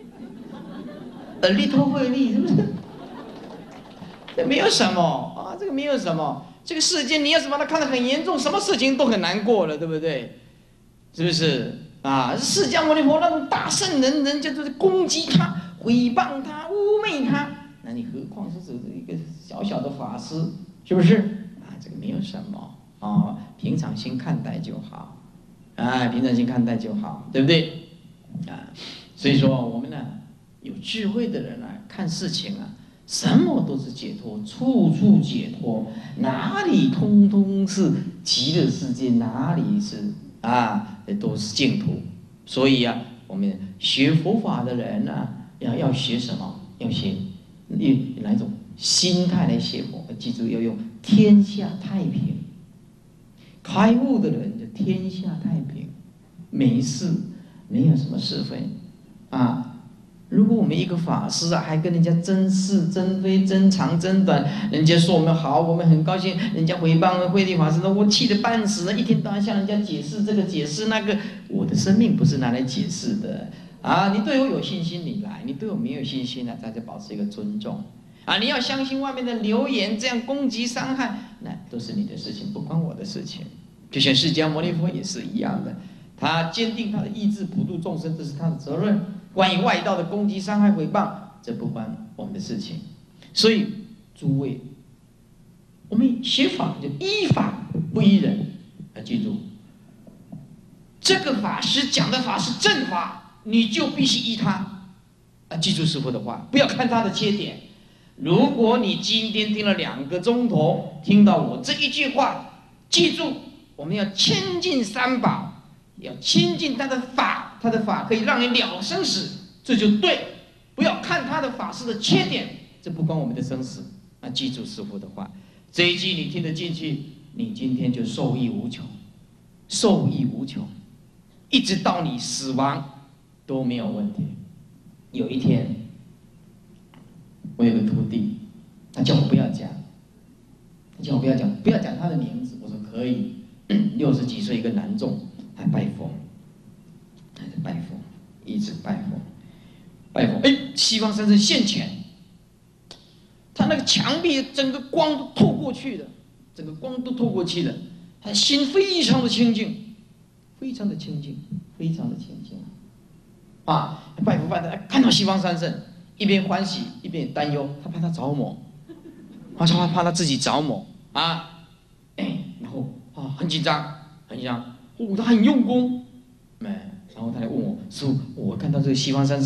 S2: ，a little 慧力，是不是？这没有什么啊，这个没有什么。这个世间你要是把它看得很严重，什么事情都很难过了，对不对？是不是？啊，释迦牟尼佛那种大圣人，人家都是攻击他。”诽谤他、污蔑他，那你何况是一个小小的法师，是不是？啊，这个没有什么啊，平常心看待就好，啊，平常心看待就好，对不对？啊，所以说我们呢，有智慧的人啊，看事情啊，什么都是解脱，处处解脱，哪里通通是极乐世界，哪里是啊，都是净土。所以啊，我们学佛法的人呢、啊。要要学什么？要学以哪一种心态来学佛？记住要用天下太平。开悟的人就天下太平，没事，没有什么是非啊。如果我们一个法师啊，还跟人家争是争非、争长争短，人家说我们好，我们很高兴；人家诽谤慧律法师，我气得半死，一天到晚向人家解释这个解释那个。我的生命不是拿来解释的。啊，你对我有信心，你来；你对我没有信心呢，大家保持一个尊重。啊，你要相信外面的流言，这样攻击伤害，那都是你的事情，不关我的事情。就像释迦牟尼佛也是一样的，他坚定他的意志，普度众生，这是他的责任。关于外道的攻击、伤害、诽谤，这不关我们的事情。所以，诸位，我们学法就依法不依人，要记住，这个法师讲的法是正法。你就必须依他，啊，记住师父的话，不要看他的缺点。如果你今天听了两个钟头，听到我这一句话，记住，我们要亲近三宝，要亲近他的法，他的法可以让你了生死，这就对。不要看他的法师的缺点，这不关我们的生死。啊，记住师父的话，这一句你听得进去，你今天就受益无穷，受益无穷，一直到你死亡。都没有问题。有一天，我有个徒弟，他叫我不要讲，他叫我不要讲，不要讲他的名字。我说可以。六十几岁一个男众，还拜佛，还在拜佛，一直拜佛，拜佛。哎，西方三圣现前，他那个墙壁整个光都透过去的，整个光都透过去的，他心非常的清净，非常的清净，非常的清净。啊，拜佛拜的，看到西方三圣，一边欢喜一边担忧，他怕他着魔，他怕怕他自己着魔啊，哎，然后啊很紧张，很紧张，哦，他很用功，哎，然后他来问我师父，我看到这个西方三圣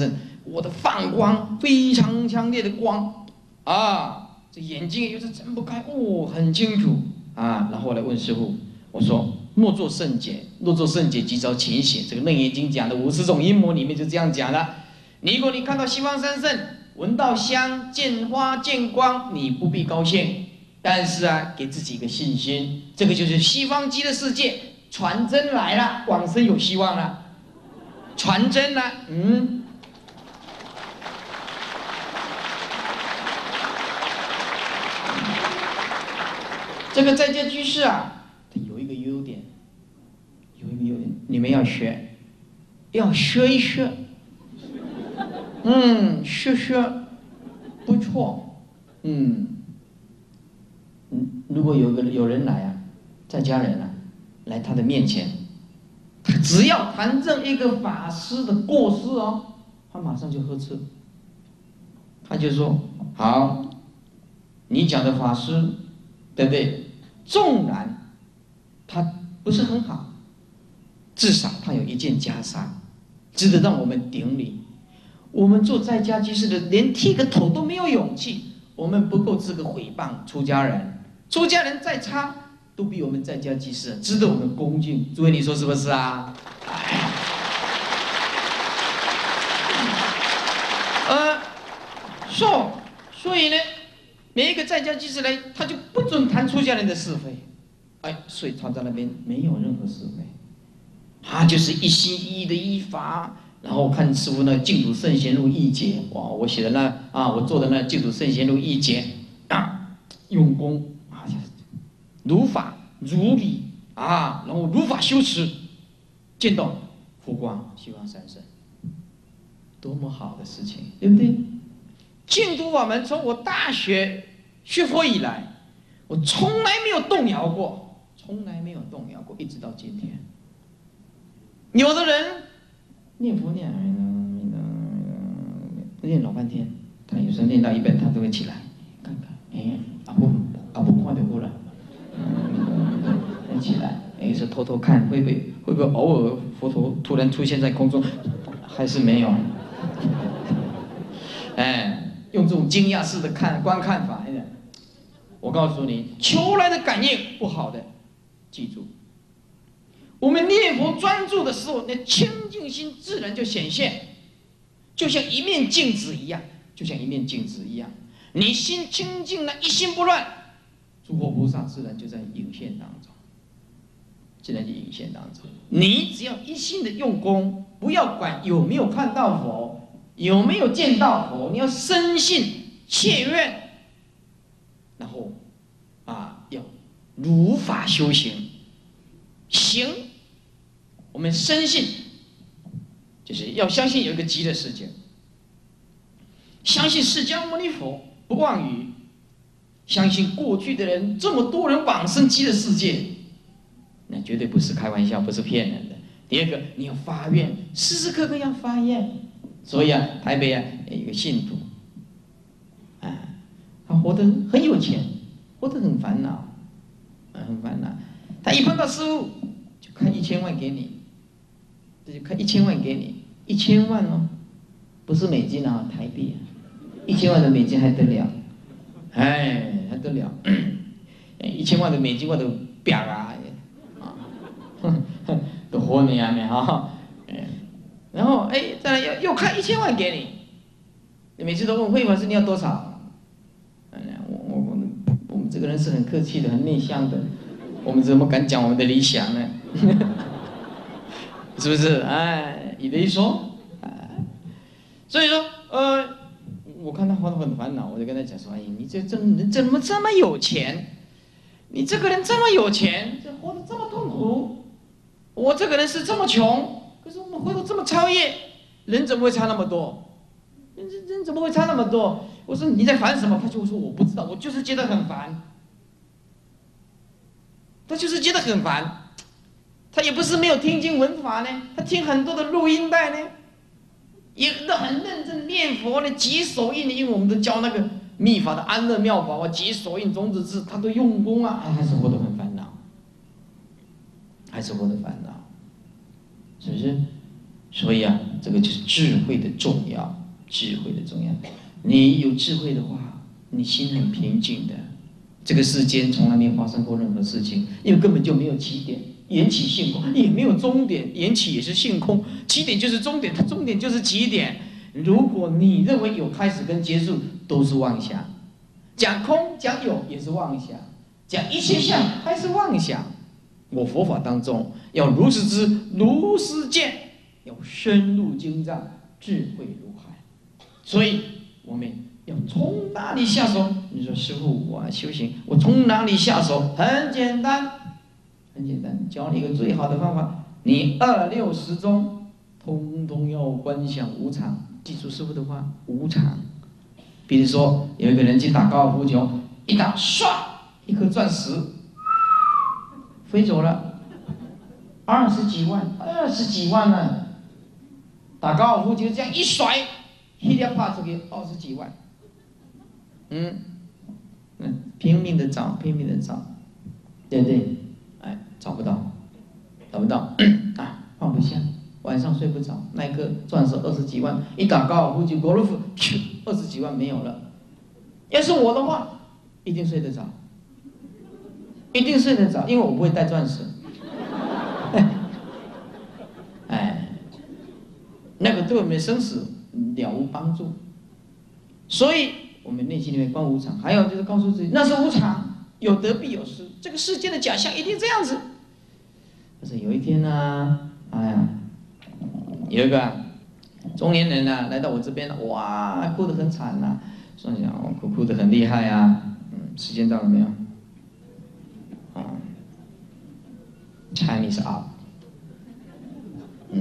S2: 我的放光非常强烈的光啊，这眼睛有时睁不开，哦，很清楚啊。然后来问师父，我说若作圣解，若作圣解即招勤显。这个《楞严经》讲的五十种阴谋里面就这样讲的。如果你看到西方三圣，闻到香，见花见光，你不必高兴，但是啊，给自己一个信心，这个就是西方极乐世界传真来了，往生有希望了。传真了，嗯，这个在家居士啊，他有一个优点，有一个优点，你们要学，要学一学，嗯，学学，不错，嗯，嗯，如果有个有人来啊，在家人啊，来他的面前。他只要谈正一个法师的过失哦，他马上就呵斥，他就说：“好，你讲的法师，对不对？纵然他不是很好，至少他有一件袈裟，值得让我们顶礼。我们做在家居士的，连剃个头都没有勇气，我们不够资格诽谤出家人。出家人再差。”都比我们在家居士值得我们恭敬，诸位你说是不是啊？呃，说，所以呢，每一个在家居士来，他就不准谈出家人的是非，哎，所以他在那边没有任何是非，他就是一心一意的依法。然后看师父那《净土圣贤录义解》，哇，我写的那啊，我做的那《净土圣贤录义解》啊，用功啊。如法如理啊，然后如法修持，见到佛光西方三圣，多么好的事情，对不对？净土法门从我大学学佛以来，我从来没有动摇过，从来没有动摇过，一直到今天。有的人念佛念念老半天，他有时候念到一半，他都会起来看看，哎，阿不阿不看得过来。嗯，起来，有时偷偷看，会不会会不会偶尔佛陀突然出现在空中，还是没有？哎，用这种惊讶式的看观看法，我告诉你，求来的感应不好的，记住，我们念佛专注的时候，那清净心自然就显现，就像一面镜子一样，就像一面镜子一样，你心清净了，一心不乱。诸佛菩萨自然就在影现当中，自然就影现当中。你只要一心的用功，不要管有没有看到佛，有没有见到佛，你要深信切愿，然后啊，要如法修行。行，我们深信，就是要相信有一个极乐世界，相信释迦牟尼佛不妄语。相信过去的人这么多人往生极乐世界，那绝对不是开玩笑，不是骗人的。第二个，你要发愿，时时刻刻要发愿。所以啊，台北啊有一个信徒，啊，他活得很有钱，活得很烦恼，啊，很烦恼。他一碰到师父，就开一千万给你，这就开一千万给你，一千万哦，不是美金啊，台币啊，一千万的美金还得了？哎，还得了！一千万的美金我都啪啊，啊，都活你啊你哈！然后哎，再来又又开一千万给你，你每次都问慧法师你要多少？我我我我们这个人是很客气的，很内向的，我们怎么敢讲我们的理想呢？是不是？哎，以为说，哎，所以说呃。我看他活得很烦恼，我就跟他讲说：“哎，你这这人怎么这么有钱？你这个人这么有钱，这活得这么痛苦。我这个人是这么穷，可是我们活得这么超越，人怎么会差那么多？人人人怎么会差那么多？”我说：“你在烦什么？”他就说：“我不知道，我就是觉得很烦。”他就是觉得很烦，他也不是没有听经闻法呢，他听很多的录音带呢。也都很认真念佛呢，解手印，因为我们都教那个密法的安乐妙法啊，解手印、种子字，他都用功啊，还是活得很烦恼，还是活得烦恼，是不是？所以啊，这个就是智慧的重要智慧的重要。你有智慧的话，你心很平静的。这个世间从来没有发生过任何事情，因为根本就没有起点，缘起性空，也没有终点，缘起也是性空，起点就是终点，它终点就是起点。如果你认为有开始跟结束，都是妄想。讲空讲有也是妄想，讲一切相还是妄想。我佛法当中要如实知，如实见，要深入经藏，智慧如海。所以我们要从哪里下手？你说师父，我修行，我从哪里下手？很简单，很简单，教你一个最好的方法，你二六时中，通通要观想无常。记住师父的话，无常。比如说，有一个人去打高尔夫球，一打，唰，一颗钻石飞走了，二十几万，二十几万呢！打高尔夫球这样一甩，一下啪出去二十几万。嗯，嗯，拼命的找，拼命的找，对不对？哎，找不到，找不到，啊，放不下，晚上睡不着。那一颗钻石二十几万，一打高尔夫球，高尔夫，二十几万没有了。要是我的话，一定睡得着，一定睡得着，因为我不会带钻石。哎，那个对我们的生死了无帮助，所以。我们内心里面观无常，还有就是告诉自己，那是无常，有得必有失，这个世界的假象一定这样子。可是有一天呢、啊，哎呀，有一个中年人啊来到我这边，哇，哭得很惨呐、啊，说讲我哭哭得很厉害啊。嗯，时间到了没有？啊 ，Chinese up。嗯，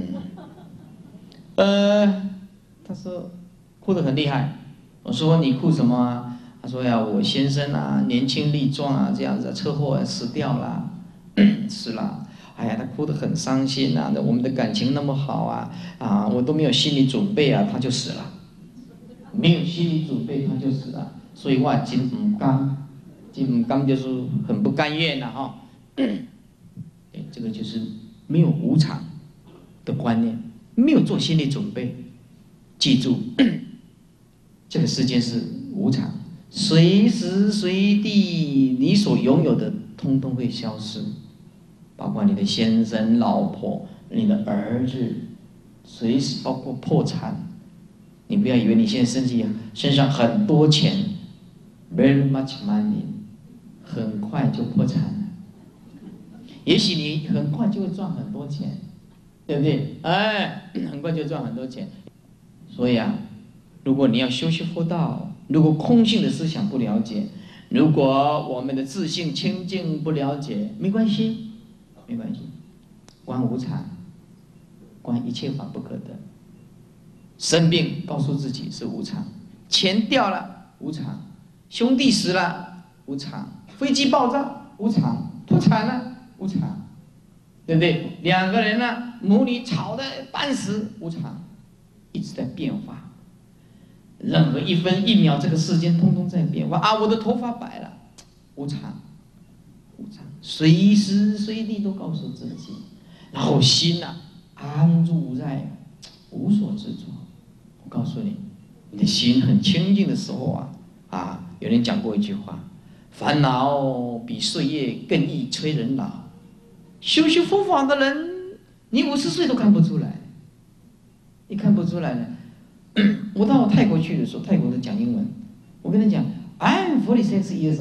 S2: 呃，他说哭得很厉害。我说你哭什么啊？他说呀，我先生啊，年轻力壮啊，这样子、啊、车祸、啊、死掉了，是啦。哎呀，他哭得很伤心啊。那我们的感情那么好啊，啊，我都没有心理准备啊，他就死了。没有心理准备，他就死了。所以哇，真不甘，真不甘就是很不甘愿呐、啊、哈。对，这个就是没有无常的观念，没有做心理准备。记住。这个世界是无常，随时随地你所拥有的通通会消失，包括你的先生、老婆、你的儿子，随时包括破产。你不要以为你现在身体身上很多钱 ，very much money， 很快就破产了。也许你很快就会赚很多钱，对不对？哎，很快就赚很多钱。所以啊。如果你要修习佛道，如果空性的思想不了解，如果我们的自性清净不了解，没关系，没关系。观无常，观一切法不可得。生病告诉自己是无常，钱掉了无常，兄弟死了无常，飞机爆炸无常，破产了无常，对不对？两个人呢，母女吵得半死无常，一直在变化。任何一分一秒，这个世间通通在变化啊！我的头发白了，无常，无常，随时随地都告诉自己，然后心呐、啊、安住在无所执着。我告诉你，你的心很清净的时候啊啊！有人讲过一句话：烦恼比岁月更易催人老。修习佛法的人，你五十岁都看不出来，你看不出来呢。我到泰国去的时候，泰国人讲英文，我跟他讲 ，I'm forty-six years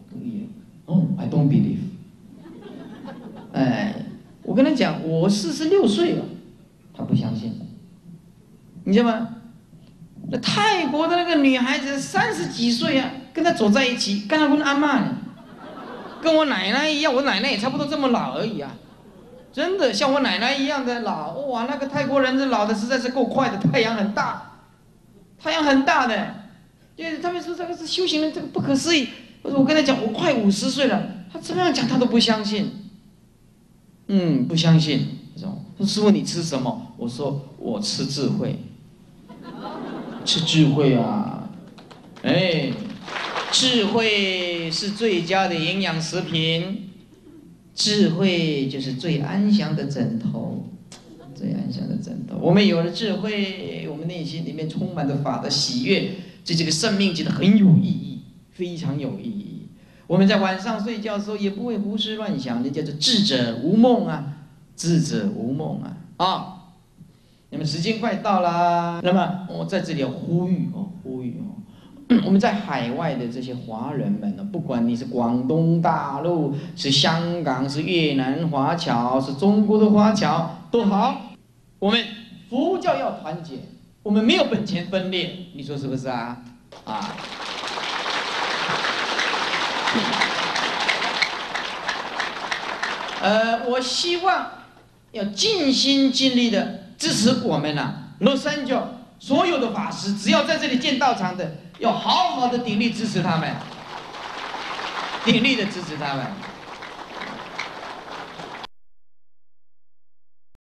S2: old。Oh, I don't believe。哎，我跟他讲，我四十六岁了，他不相信。你知道吗？那泰国的那个女孩子三十几岁啊，跟他走在一起，跟他跟阿嬷呢，跟我奶奶一样，我奶奶也差不多这么老而已啊。真的像我奶奶一样的老，哇，那个泰国人这老的实在是够快的，太阳很大。太阳很大的，就是他们说这个是修行人，这个不可思议。我说我跟他讲，我快五十岁了，他这样讲他都不相信。嗯，不相信。他说：“说师父你吃什么？”我说：“我吃智慧，吃智慧啊！哎，智慧是最佳的营养食品，智慧就是最安详的枕头。 最安详的枕头。我们有了智慧，我们内心里面充满着法的喜悦，对这个生命觉得很有意义，非常有意义。我们在晚上睡觉的时候也不会胡思乱想，这叫做智者无梦啊，智者无梦啊啊！那么时间快到了，那么我在这里要呼吁哦，呼吁哦，我们在海外的这些华人们呢，不管你是广东大陆、是香港、是越南华侨、是中国的华侨都好，我们佛教要团结，我们没有本钱分裂，你说是不是啊？啊！呃，我希望要尽心尽力的支持我们啊，洛杉矶所有的法师，只要在这里建道场的，要好好的鼎力支持他们，鼎力的支持他们。